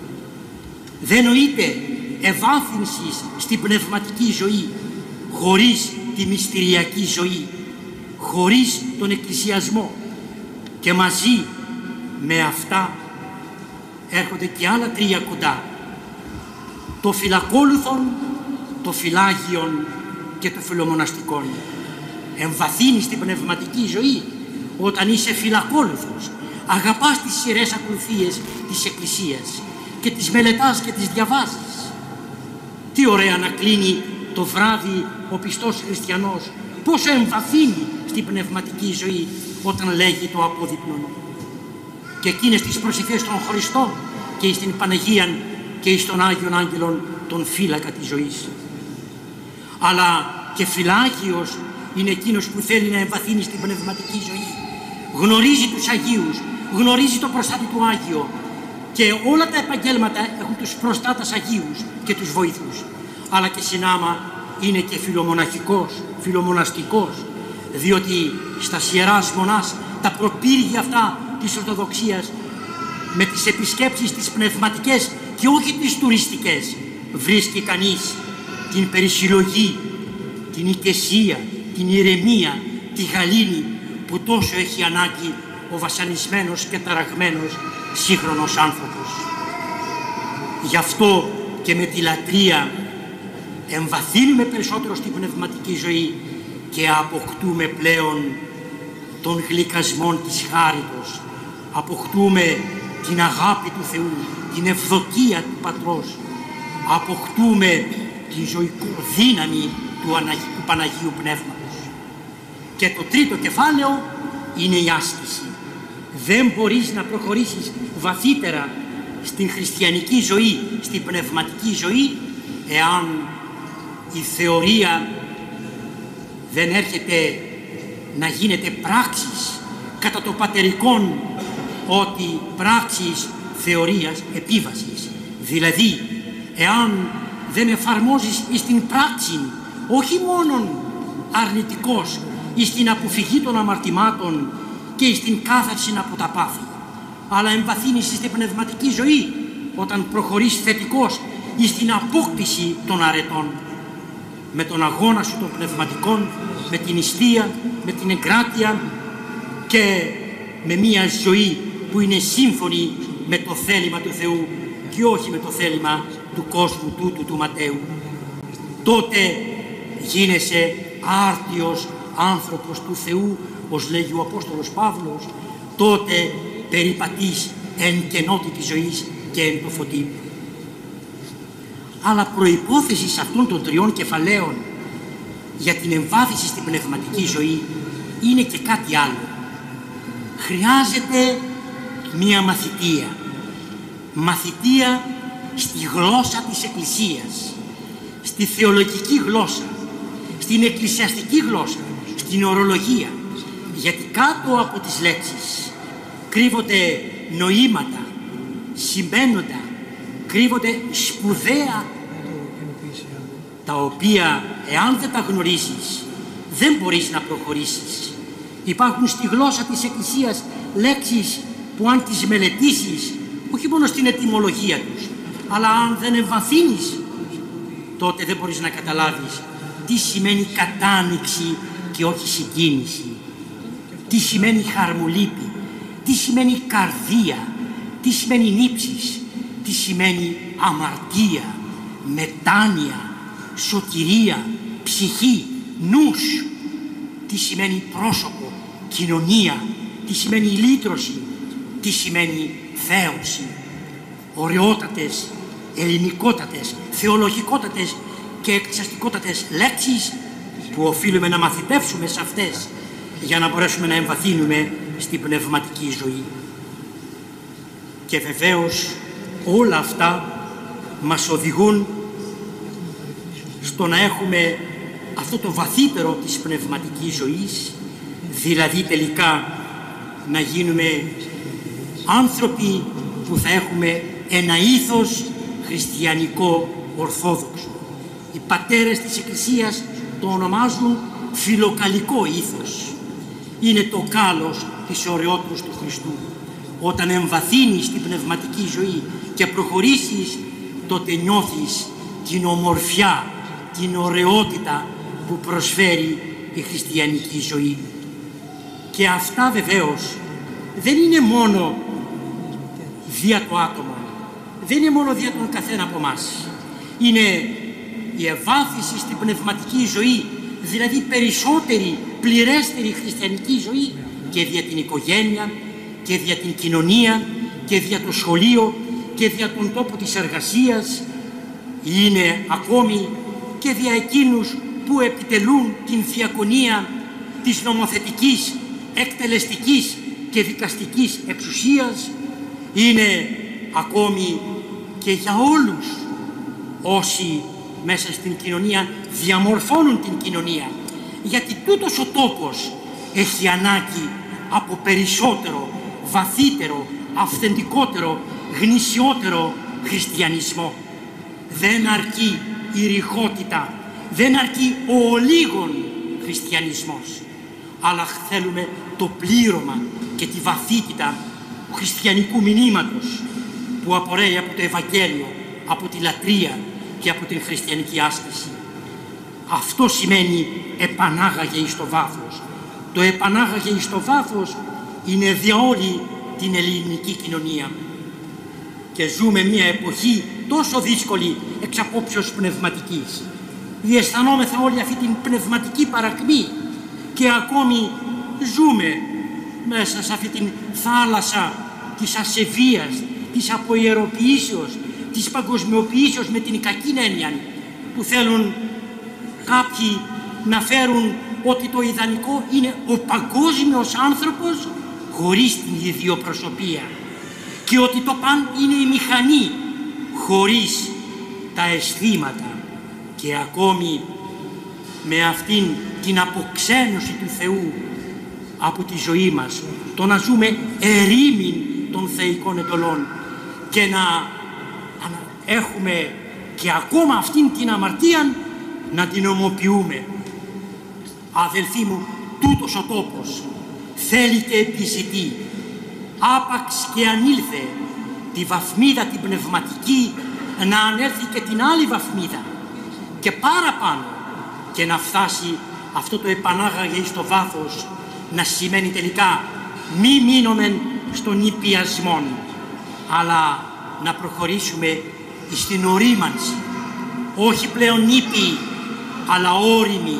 Δεν νοείται ευάθυνση στην πνευματική ζωή χωρίς τη μυστηριακή ζωή, χωρίς τον εκκλησιασμό, και μαζί με αυτά έρχονται και άλλα τρία κοντά: το φυλακόλουθον, το φυλάγιον και το φιλομοναστικόν. Εμβαθύνεις την πνευματική ζωή όταν είσαι φυλακόλουθος, αγαπάς τις σειρές ακολουθίες της Εκκλησίας και τις μελετάς και τις διαβάζεις. Τι ωραία να κλείνει το βράδυ ο πιστός χριστιανός, πόσο εμβαθύνει στην πνευματική ζωή όταν λέγει το απόδειπνον. Και εκείνες τις προσευχές των Χριστών και στην Παναγίαν και εις τον Άγιον Άγγελον τον φύλακα της ζωής. Αλλά και φυλάγιος είναι εκείνος που θέλει να εμβαθύνει στην πνευματική ζωή. Γνωρίζει τους Αγίους, γνωρίζει το προστάτη του Άγιο, και όλα τα επαγγέλματα έχουν τους προστάτας Αγίους και τους βοήθους. Αλλά και συνάμα είναι και φιλομοναχικός, φιλομοναστικός, διότι στα Ιεράς Μονάς, τα προπύργια αυτά της Ορθοδοξίας, με τις επισκέψεις τις πνευματικές και όχι τις τουριστικές, βρίσκει κανείς την περισυλλογή, την οικεσία, την ηρεμία, τη γαλήνη που τόσο έχει ανάγκη ο βασανισμένος και ταραγμένος σύγχρονος άνθρωπος. Γι' αυτό και με τη λατρεία εμβαθύνουμε περισσότερο στην πνευματική ζωή και αποκτούμε πλέον των γλυκασμών της χάριτος, αποκτούμε την αγάπη του Θεού, την ευδοκία του Πατρός, αποκτούμε την ζωική δύναμη του Παναγίου Πνεύματος. Και το τρίτο κεφάλαιο είναι η άσκηση. Δεν μπορείς να προχωρήσεις βαθύτερα στην χριστιανική ζωή, στην πνευματική ζωή, εάν η θεωρία δεν έρχεται να γίνεται πράξεις κατά το πατερικόν, ότι πράξεις θεωρίας επίβασης. Δηλαδή, εάν δεν εφαρμόζεις εις την πράξη, όχι μόνον αρνητικός, εις την αποφυγή των αμαρτημάτων και εις την κάθαρση από τα πάθη, αλλά εμβαθύνεις στην πνευματική ζωή όταν προχωρείς θετικός εις την απόκτηση των αρετών, με τον αγώνα σου των πνευματικών, με την νηστεία, με την εγκράτεια και με μια ζωή που είναι σύμφωνη με το θέλημα του Θεού και όχι με το θέλημα του κόσμου τούτου του ματαίου. Τότε γίνεσαι άρτιος άνθρωπος του Θεού, ως λέγει ο Απόστολος Παύλος, τότε περιπατείς εν κενότητα ζωής και εν το φωτί. Αλλά προϋπόθεση αυτών των τριών κεφαλαίων για την εμβάθυνση στην πνευματική ζωή είναι και κάτι άλλο. Χρειάζεται μία μαθητεία. Μαθητεία στη γλώσσα της Εκκλησίας, στη θεολογική γλώσσα, στην εκκλησιαστική γλώσσα, στην ορολογία. Γιατί κάτω από τις λέξεις κρύβονται νοήματα, σημαίνοντα, κρύβονται σπουδαία, τα οποία εάν δεν τα γνωρίζεις δεν μπορείς να προχωρήσεις. Υπάρχουν στη γλώσσα της Εκκλησίας λέξεις που αν τις μελετήσεις, όχι μόνο στην ετυμολογία τους, αλλά αν δεν εμβαθύνεις, τότε δεν μπορείς να καταλάβεις τι σημαίνει κατάνοιξη και όχι συγκίνηση, τι σημαίνει χαρμολύπη, τι σημαίνει καρδία, τι σημαίνει νύψεις, τι σημαίνει αμαρτία, μετάνοια, σωτηρία, ψυχή, νους, τι σημαίνει πρόσωπο, κοινωνία, τι σημαίνει λύτρωση, τι σημαίνει θέωση. Ωραιότατες, ελληνικότατες, θεολογικότατες και εκκλησιαστικότατες λέξεις που οφείλουμε να μαθητεύσουμε σε αυτές για να μπορέσουμε να εμβαθύνουμε στην πνευματική ζωή. Και βεβαίως όλα αυτά μας οδηγούν στο να έχουμε αυτό το βαθύτερο της πνευματικής ζωής, δηλαδή τελικά να γίνουμε άνθρωποι που θα έχουμε ένα ήθος χριστιανικό ορθόδοξο. Οι πατέρες της Εκκλησίας το ονομάζουν φιλοκαλικό ήθος. Είναι το κάλος της ωραιότητας του Χριστού. Όταν εμβαθύνεις την πνευματική ζωή και προχωρήσεις, τότε νιώθεις την ομορφιά, την ωραιότητα που προσφέρει η χριστιανική ζωή. Και αυτά βεβαίως δεν είναι μόνο δια το άτομο, δεν είναι μόνο δια τον καθένα από εμάς. Είναι η ευάθυνση στην πνευματική ζωή, δηλαδή περισσότερη, πληρέστερη χριστιανική ζωή και δια την οικογένεια και δια την κοινωνία και δια το σχολείο και δια τον τόπο της εργασίας. Είναι ακόμη και δια εκείνους που επιτελούν την διακονία της νομοθετικής, εκτελεστικής και δικαστικής εξουσίας. Είναι ακόμη και για όλους όσοι μέσα στην κοινωνία διαμορφώνουν την κοινωνία, γιατί τούτος ο τόπος έχει ανάγκη από περισσότερο, βαθύτερο, αυθεντικότερο, γνησιότερο χριστιανισμό. Δεν αρκεί η ρηχότητα, δεν αρκεί ο ολίγων χριστιανισμός, αλλά θέλουμε το πλήρωμα και τη βαθύτητα του χριστιανικού μηνύματος που απορρέει από το Ευαγγέλιο, από τη λατρεία και από την χριστιανική άσκηση. Αυτό σημαίνει επανάγαγε εις το βάθος. Το επανάγαγε εις το βάθος είναι δια όλη την ελληνική κοινωνία. Και ζούμε μια εποχή τόσο δύσκολη εξ απόψεως πνευματικής. Διαισθανόμεθα όλη αυτή την πνευματική παρακμή και ακόμη ζούμε μέσα σε αυτή την θάλασσα της ασεβίας, της αποϊεροποιήσεως, της παγκοσμιοποιήσεως με την κακή έννοια, που θέλουν κάποιοι να φέρουν ότι το ιδανικό είναι ο παγκόσμιος άνθρωπος χωρίς την ιδιοπροσωπία και ότι το παν είναι η μηχανή χωρίς τα αισθήματα, και ακόμη με αυτήν την αποξένωση του Θεού από τη ζωή μας, το να ζούμε ερήμην των θεϊκών εντολών και να έχουμε και ακόμα αυτήν την αμαρτία να την ομοποιούμε. Αδελφοί μου, τούτος ο τόπος θέλει και επιζητεί, άπαξ και ανήλθε τη βαθμίδα την πνευματική, να ανέλθει και την άλλη βαθμίδα και παραπάνω, και να φτάσει αυτό το επανάγαγε εις το βάθος να σημαίνει τελικά μη μείνομεν στον υπιασμό, αλλά να προχωρήσουμε στην ορίμανση, όχι πλέον ήπιοι αλλά όριμοι,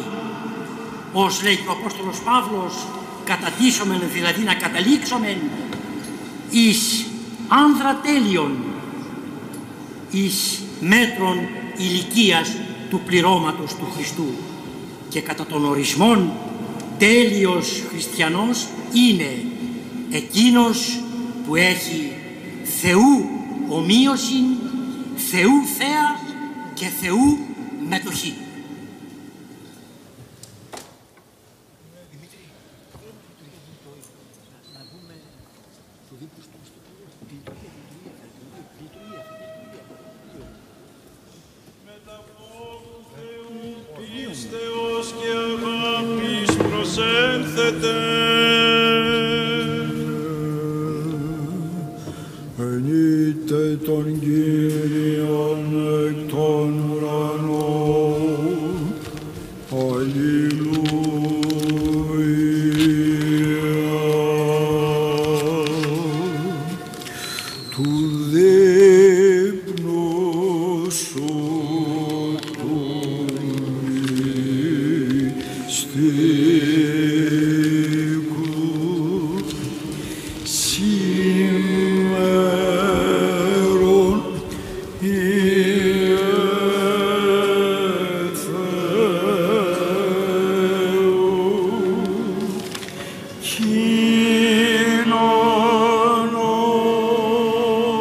ως λέει ο Απόστολος Παύλος, κατατίσσομεν, δηλαδή να καταλήξομεν εις άνδρα τέλειον, εις μέτρων ηλικίας του πληρώματος του Χριστού. Και κατά τον ορισμόν τέλειος χριστιανός είναι εκείνος που έχει Θεού ομοίωση, Θεού θέα και Θεού μετοχή. Πίστεως και αγάπης προσένθετε. Ενείτε τον Κύριον εκ των ουρανών. Αλληλούια. Του δείπνου σου κοινωνώ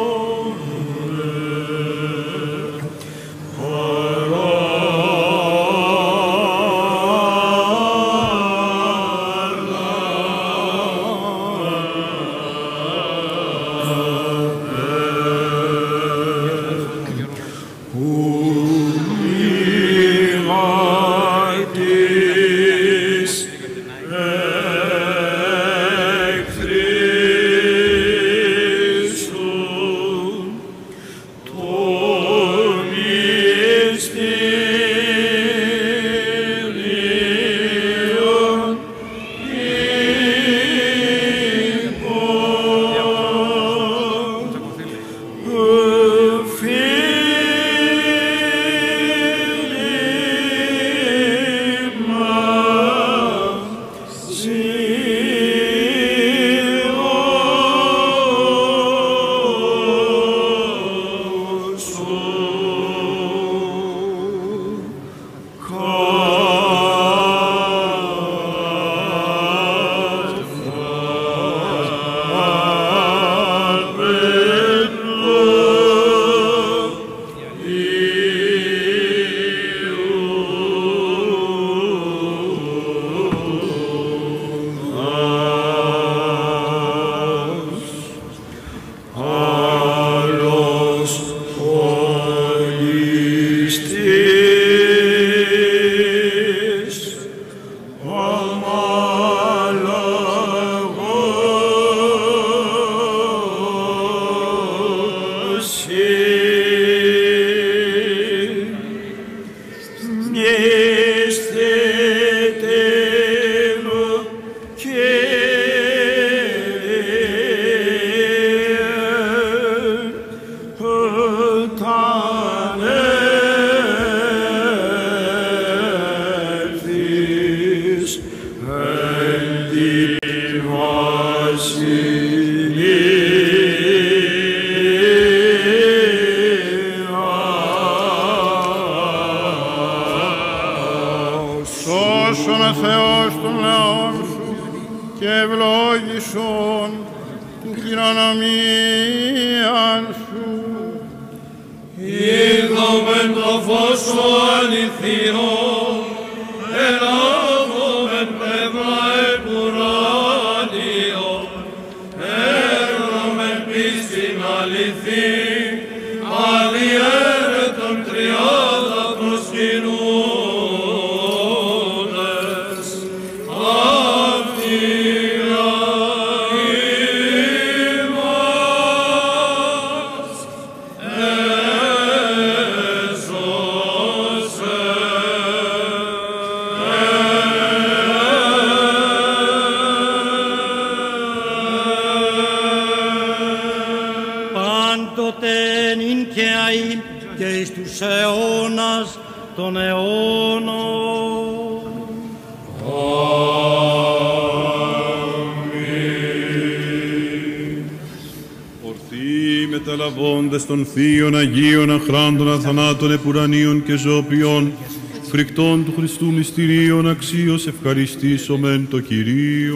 Των Θείων Αγίων Αχράντων Αθανάτων Επουρανίων και Ζωοποιών, φρικτών του Χριστού μυστηρίων αξίως ευχαριστήσομεν το Κυρίο.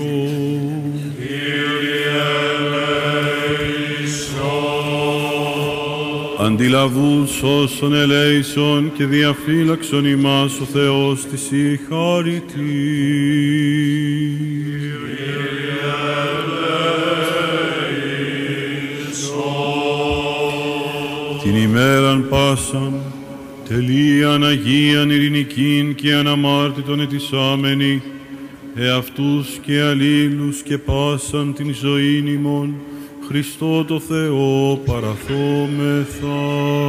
Κύριε ελέησον. Αντιλαβούς όσων ελέησον και διαφύλαξον ημάς ο Θεός της η χάρητη. Την ημέραν πάσαν, τελείαν Αγίαν ειρηνικήν και αναμάρτητον ετισάμενοι, εαυτούς και αλλήλους και πάσαν την ζωήν ημών, Χριστό το Θεό παραθόμεθα.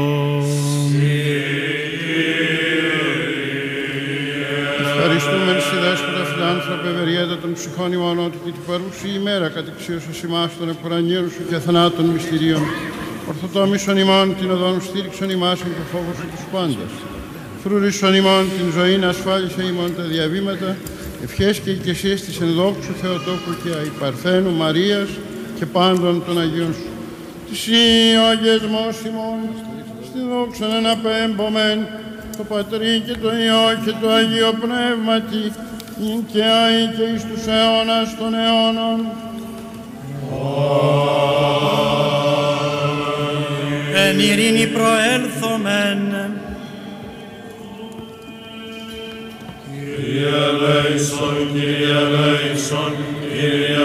Ευχαριστούμε εσύ δέσποτα φιλάνθρωπε, ευεργέτα των ψυχών ημών, ότι και την παρούση ημέρα κατεξίωσες ημάς των επουρανίων σου και θανάτων μυστηρίων. Ορθοτόμησον ημών την οδόν στήριξον ημάς εν το φόβο σου τους πάντας. Φρούρισον ημών την ζωήν ασφάλισε ημών τα διαβήματα, ευχές και οικεσίες της ενδόξου Θεοτόκου και αϊπαρθένου Μαρίας και πάντων των Αγίων σου. Της ο αγιασμός ημών, στη δόξαν εναπέμπομεν, το Πατρί και το Υιό και το Αγίο Πνεύματι, νυν και αεί και εις τους αιώνας των αιώνων. Εν ειρήνη προέλθομεν. Κύριε ελέησον, Κύριε ελέησον, Κύριε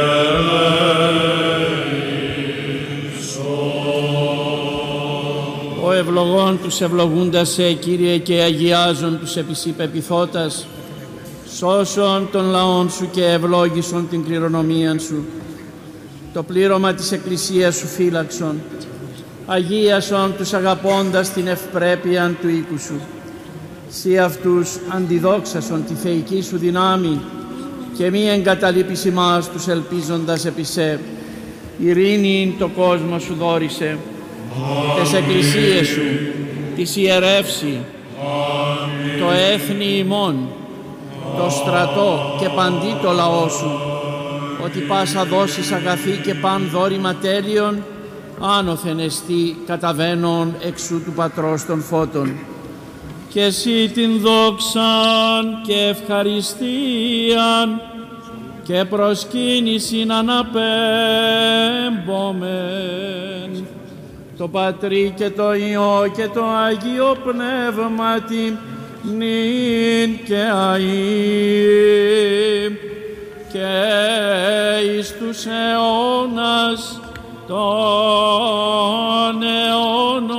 ελέησον. Ο ευλογών τους ευλογούντας σε, Κύριε, και αγιάζων τους επισυπεπιθώτας, σώσον των λαών σου και ευλόγησον την κληρονομία σου. Το πλήρωμα της Εκκλησίας σου φύλαξον, αγίασον τους αγαπώντας την ευπρέπεια του οίκου σου. Σύ αυτούς αντιδόξασον τη θεϊκή σου δυνάμει και μη εγκαταλείπεις ημάς τους ελπίζοντας επί σε. Ειρήνη το κόσμο σου δώρισε, τες εκκλησίες σου, της ιερεύση, το έθνη ημών, το στρατό και παντί το λαό σου, ότι πάσα δώσεις αγαθή και παν δώρημα τέλειον, άνωθεν εστί καταβαίνον εξού του Πατρός των φώτων. Και εσύ την δόξαν και ευχαριστίαν και προσκύνησιν αναπέμπομεν το Πατρί και το Υιό και το Αγίο Πνεύματι νυν και αΐ και εις τους αιώνας των αιώνων.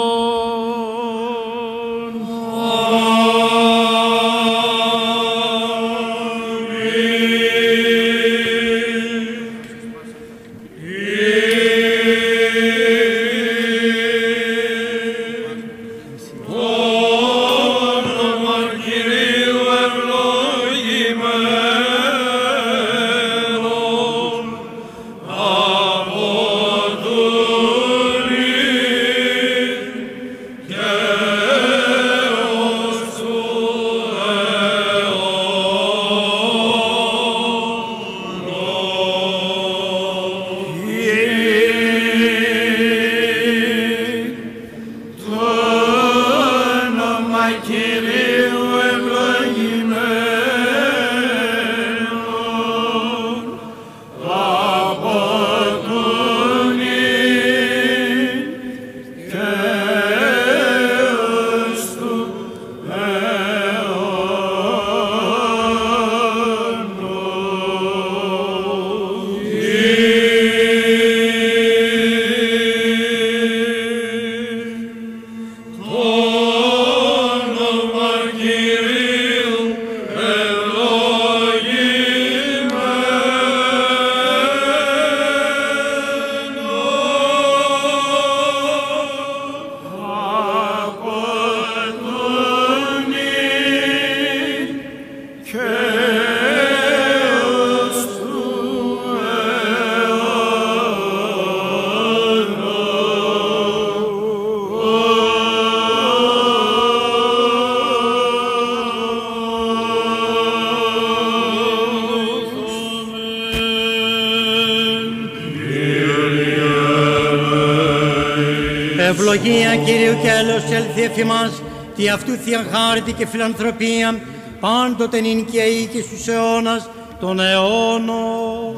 Ευλογία Κυρίου και έλεος έλθει εφ' ημάς, τη αυτού θεία χάρητη και φιλανθρωπία, πάντοτε νυν και αεί και στους αιώνας των αιώνων.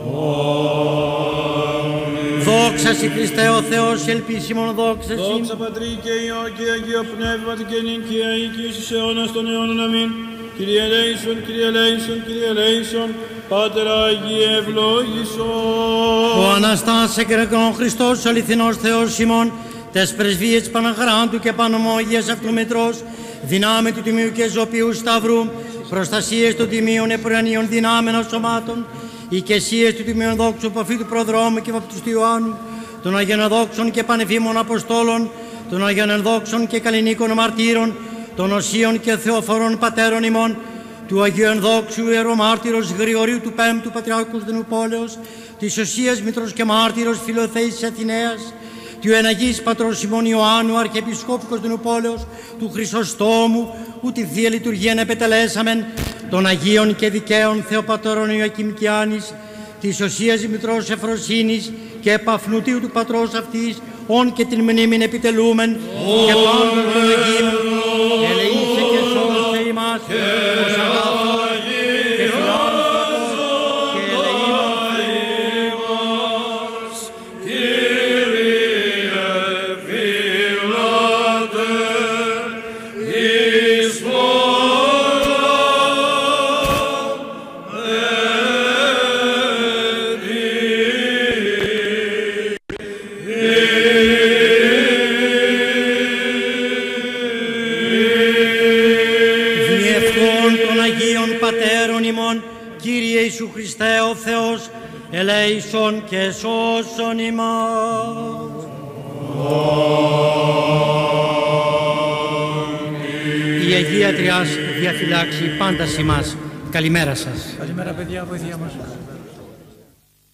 Δόξα σοι Χριστέ ο Θεός, ελπίσιμον δόξα σοι. Δόξα Πατρί και Υιό και Αγίο Πνεύματι και νυν και αεί και στους αιώνας των αιώνων. Αμήν. Κύριε ελέησον, Κύριε ελέησον, Κύριε ελέησον, Πάτερ Άγιε ευλόγησον. Ο Αναστάσε και νεκρόν Χριστός, ο αληθινός Θεός ημών, τες πρεσβείες της Παναγράντου και Πανομόγιας αυτού Μητρός, δυνάμει του Τιμίου και Ζωπίου Σταυρού, προστασίες των Τιμίων επουρανίων δυνάμενων σωμάτων, οικεσίες του Τιμίων Δόξου Παφήτου Προδρόμου και Βαπτιστού Ιωάννου, των Αγίων Δόξων και Πανεφήμων Αποστόλων, των Αγίων Δόξων και Καλλινίκων Μαρτύρων, των Οσίων και Θεοφορών Πατέρων ημών, του Αγίου Ενδόξου Ιερομάρτυρος Γρηγορίου του Πέμπτου Πατριάρχου Κωνσταντινούπολεως, της Οσίας Μητρός και Μάρτυρος Φιλοθέης Αθηναίας, του Εναγής Πατρός Σιμών Ιωάννου Αρχιεπισκόπου Κωνσταντινούπολεως, του Χρυσοστόμου, που τη Θεία Λειτουργία επετελέσαμεν, των Αγίων και Δικαίων Θεοπατώρων Ιωακήμ και Άνης, της Οσίας Μητρός Εφροσύνης και Επαφνουτίου του Πατρός αυτής, όν και την μνήμην επιτελούμεν, και πάντων των Αγίων, ελεήσε και σώσε ημάς, ως αγαθός και φιλάνθρωπος και ελεήμος. Κύριε φύλατε εις Κύριε Ιησού Χριστέ ο Θεός, ελέησον και σώσον ημάς. Η Αγία Τριάς διαφυλάξει πάντα ημάς. Καλημέρα σας. Καλημέρα παιδιά, βοήθεια μας.